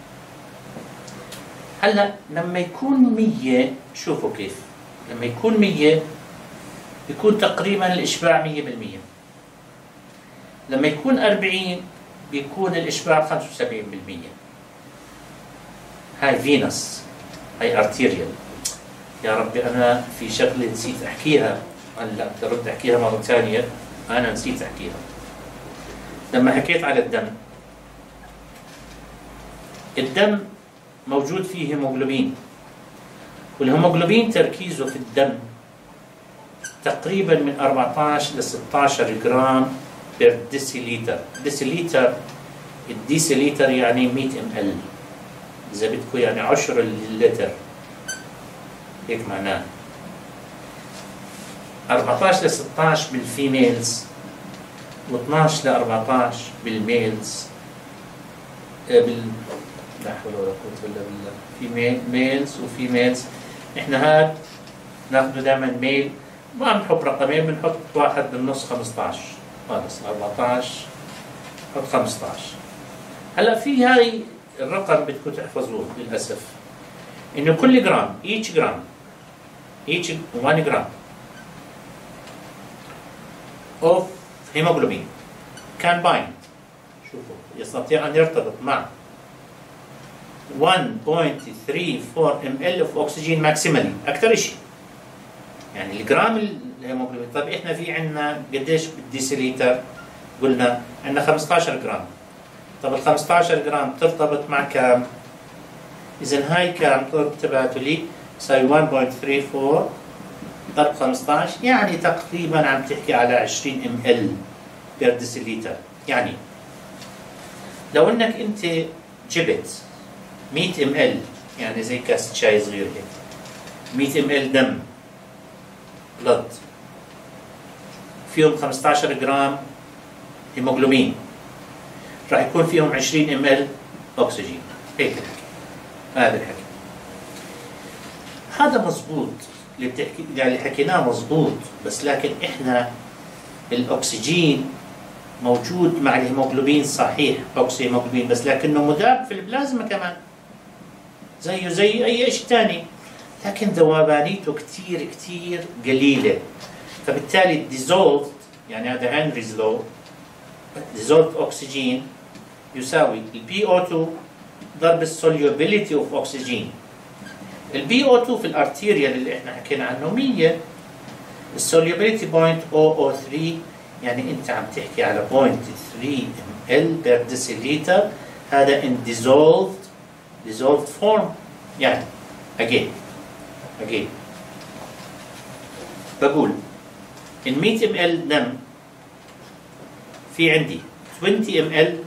هلا لما يكون مية شوفوا كيف، لما يكون مية بيكون تقريبا الاشباع مية بالمية. لما يكون أربعين بيكون الاشباع خمسة وسبعين بالمية. هاي فينس، هاي ارتيريال. يا ربي انا في شغله نسيت احكيها، هلا بدي ارد احكيها مره ثانيه، انا نسيت احكيها. لما حكيت على الدم، الدم موجود فيه هيموجلوبين، والهيموجلوبين تركيزه في الدم تقريبا من أربعة عشر ل ستة عشر جرام بير ديسيليتر. ديسيليتر، الديسيليتر يعني مية ام ال، اذا بدكم يعني عشر اللتر، هيك معناه. أربعة عشر ل ستة عشر بالفيميلز و12 ل أربعة عشر بالميلز. بال لا حول ولا قوة إلا بالله. في ميل ميلز وفي ميلز. احنا هاد ناخذه دائما ميل، ما بنحط رقمين، بنحط واحد بالنص خمسة عشر، خلص أربعة عشر حط خمسة عشر. هلا في هاي الرقم بدكم تحفظوه للأسف، إنه كل جرام each جرام each one gram of hemoglobin can bind، شوفوا يستطيع أن يرتبط مع one point three four milliliters of oxygen maximally، أكثر شيء يعني الجرام الهيموغلوبين. طيب إحنا في عندنا قديش بالديسيليتر؟ قلنا عندنا خمسة عشر جرام. طب ال خمسة عشر جرام ترتبط مع كم؟ إذا هاي كم تبعته لي؟ تساوي one point three four ضرب خمسة عشر، يعني تقريبا عم تحكي على عشرين مل بير ديسيليتر. يعني لو انك انت جبت مية مل، يعني زي كاسة شاي صغير هيك، مية مل دم بلد فيهم خمسة عشر جرام هيموغلوبين، راح يكون فيهم عشرين مل اكسجين. هيك الحكي، هذا الحكي هذا مزبوط اللي بتحكي، يعني اللي حكيناه مزبوط، بس لكن احنا الاكسجين موجود مع الهيموغلوبين صحيح، اوكسي هيموغلوبين، بس لكنه مذاب في البلازما كمان زيه زي اي شيء ثاني، لكن ذوبانيته كثير كثير قليله، فبالتالي الديزولف، يعني هذا هنريز لو، ديزولف اوكسجين يساوي البي او تو ضرب السوليوبيليتي اوف اوكسجين. البي او تو في الارتيريال اللي احنا حكينا عنه مية، السوليوبيليتي صفر صفر صفر ثلاثة، يعني انت عم تحكي على صفر فاصلة ثلاثة مل بير ديسيليتر، هذا ان dissolved dissolved form. يعني again again بقول ال مية مل دم في عندي عشرين مل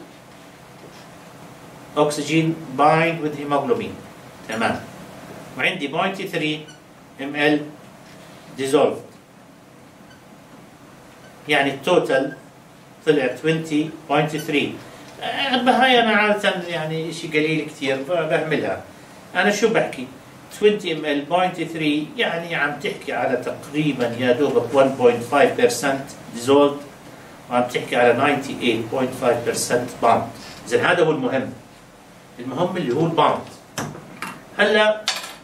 oxygen bind with hemoglobin، تمام، وعندي صفر فاصلة ثلاثة مل dissolved، يعني التوتال طلع عشرين فاصلة ثلاثة. هاي انا عادة يعني شيء قليل كثير بعملها. انا شو بحكي؟ عشرين مل صفر فاصلة ثلاثة، يعني عم تحكي على تقريبا يا دوبك واحد فاصلة خمسة بالمية dissolved، وعم تحكي على ثمانية وتسعين فاصلة خمسة بالمية باند. اذا هذا هو المهم، المهم اللي هو الباند. هلا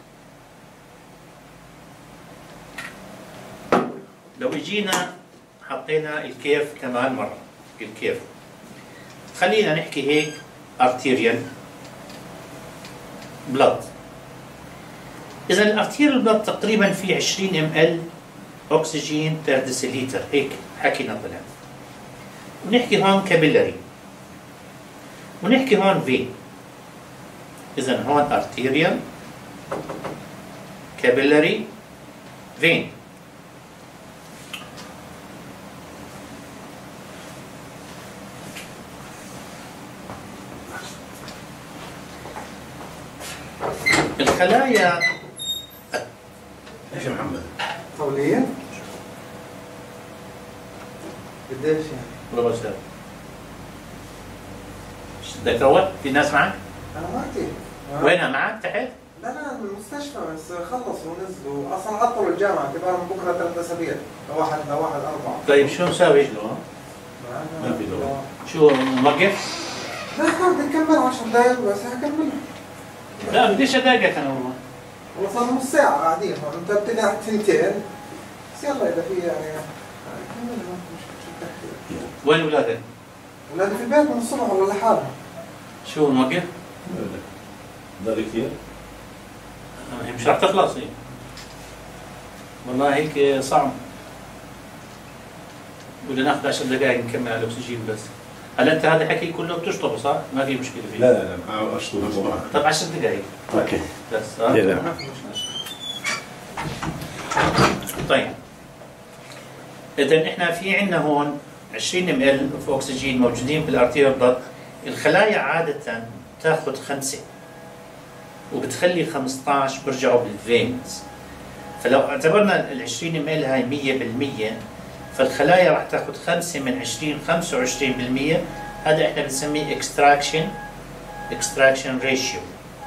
لو اجينا حطينا الكيرف كمان مرة، الكيرف خلينا نحكي هيك arterial blood. إذا الارتيريال بلاد تقريبا في عشرين مل أكسجين بير ديسيليتر، هيك حكينا طلع. ونحكي هون كابيلاري، ونحكي هون في. إذا هون arterial capillary vein. الخلايا ايش يا محمد؟ طولية؟ قديش يعني؟ والله بس بدك تروح؟ في ناس معك؟ أنا ما كثير. وينها معك تحت؟ لا لا من المستشفى بس خلصوا ونزلوا، أصلا عطلوا الجامعة اعتبار من بكرة ثلاث أسابيع، لواحد لواحد أربعة. طيب شو نساوي له؟ ما في دواء. شو نوقف؟ لا بدي نكمل عشر دقايق بس هكملها. لا بديش أضايقك أنا والله. والله صار نص ساعة قاعدين هون، أنت بتني على التنتين. بس يلا إذا في يعني كملها ما في مشكلة، شو بتحكي؟ وين أولادك؟ أولادي في البيت من الصبح ولا لحالهم. شو نوقف؟ ضل كثير؟ هي مش رح تخلص هي. والله هيك صعب. بدنا ناخذ عشر دقائق نكمل على الأكسجين بس. هلا أنت هذا حكي كله بتشطبه صح؟ ما في مشكلة فيه. لا لا لا اشطب بسرعه. طب عشر دقائق. اوكي. بس ها؟ لا. ما في مشكلة. طيب. إذا إحنا في عندنا هون عشرين مل في أكسجين موجودين بالارتيريال بلاد. الخلايا عادة تاخذ خمسة وبتخلي خمسة عشر برجعوا بالفينز. فلو اعتبرنا ال عشرين مل هاي مية بالمية، فالخلايا راح تاخذ خمسة من عشرين خمسة وعشرين بالمية. هذا احنا بنسميه اكستراكشن اكستراكشن ريشيو.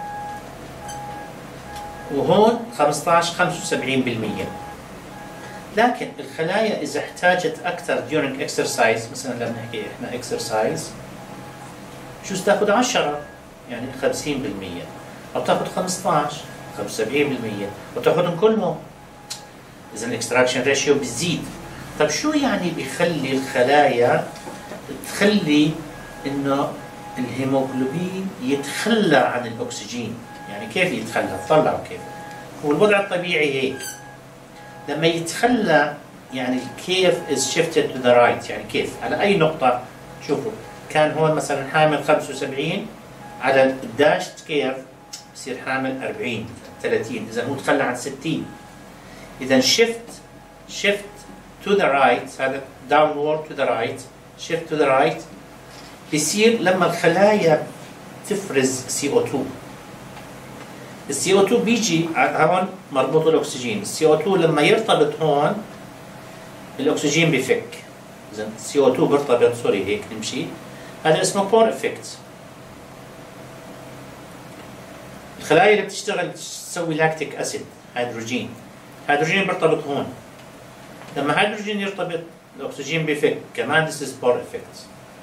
وهون خمسة عشر خمسة وسبعين بالمية. لكن الخلايا اذا احتاجت اكثر during exercise، مثلا لما نحكي احنا exercise، شو تاخذ عشرة يعني خمسين بالمية، او تاخذ خمسة عشر خمسة وسبعين بالمية، وتاخذهم كلهم. اذا الاكستراكشن ريشيو بتزيد. طيب شو يعني بيخلي الخلايا تخلي انه الهيموغلوبين يتخلى عن الاكسجين؟ يعني كيف يتخلى؟ طلعوا كيف. هو الوضع الطبيعي هيك، لما يتخلى يعني كيف is shifted to the right، يعني كيف على اي نقطة. شوفوا كان هون مثلا حامل خمسة وسبعين، على الداشت كيف بصير حامل أربعين ثلاثين، اذا هو تخلى عن ستين. اذا shift shift to the right، هذا downward to the right، shift to the right بيصير لما الخلايا تفرز سي او اثنين. السي او اثنين بيجي هون مربوط الاكسجين، السي او اثنين لما يرتبط هون الاكسجين بفك. اذا سي او اثنين بيرتبط، سوري هيك نمشي، هذا اسمه بور افكت. الخلايا اللي بتشتغل تسوي لاكتيك اسيد، هيدروجين، هيدروجين بيرتبط هون، لما هيدروجين يرتبط الاكسجين بفك كمان، this is بور افكت.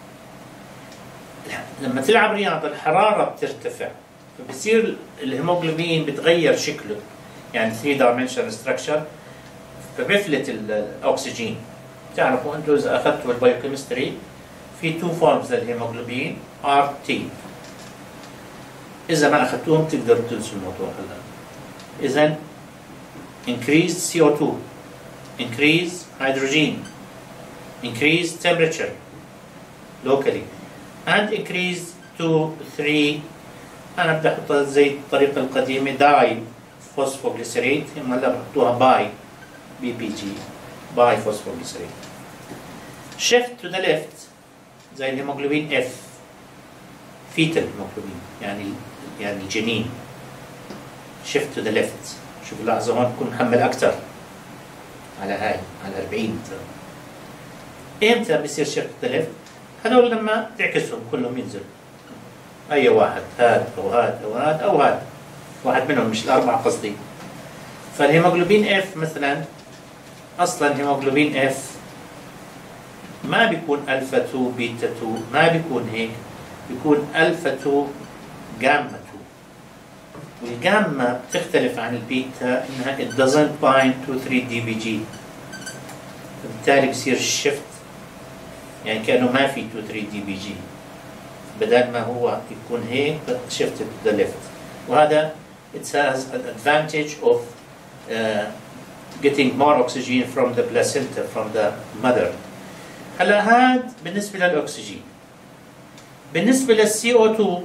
لما تلعب رياضة الحرارة بترتفع، فبصير الهيموغلوبين بتغير شكله، يعني ثري dimensional structure، فبيفلت الاكسجين. بتعرفوا انتم اذا اخذتوا البايوكيمستري في تو فورمز للهيموغلوبين ار تي، اذا ما اخذتوهم تقدروا تنسوا الموضوع هلا. اذا increased سي او اثنين، increased hydrogen، increased temperature locally and increase to three. أنا بدي أحطها زي الطريقة القديمة داي فوسفوغليسيريد، هم هلا بحطوها باي بي بي جي، باي فوسفوغليسيريد. shift to the left زي الهيموغلوبين اف، فيتال هيموغلوبين يعني يعني الجنين. shift to the left، شوف لاحظوا هون بكون محمل أكثر على هاي على أربعين. إمتى بصير shift to the left؟ هذول لما تعكسهم كلهم ينزل، أي واحد، هاد أو هاد أو هاد أو هاد، واحد منهم مش الأربعة قصدي. فالهيموغلوبين اف مثلا، أصلا هيموغلوبين اف ما بيكون ألفا اثنين بيتا اثنين، ما بيكون هيك، بيكون ألفا اثنين جاما اثنين. والجاما بتختلف عن البيتا إنها it doesn't bind to three D B G، فبالتالي بصير shift، يعني كأنه ما في two three D B G، بدل ما هو يكون هيك shifted to the left. وهذا it has an advantage of uh, getting more oxygen from the placenta, from the mother. هلا هاد بالنسبة للأكسجين. بالنسبة للسي او اثنين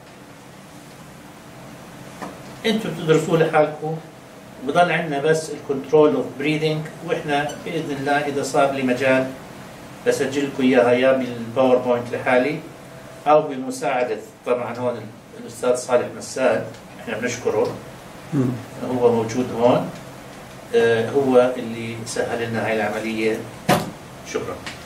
انتم بتدرسوه لحالكم، بضل عندنا بس الكنترول اوف بريذنج، واحنا باذن الله اذا صار لي مجال بسجل لكم اياها يا بالباوربوينت لحالي او بمساعده طبعا هون الاستاذ صالح مساد، احنا بنشكره، هو موجود هون، آه هو اللي سهل لنا هاي العمليه. شكرا.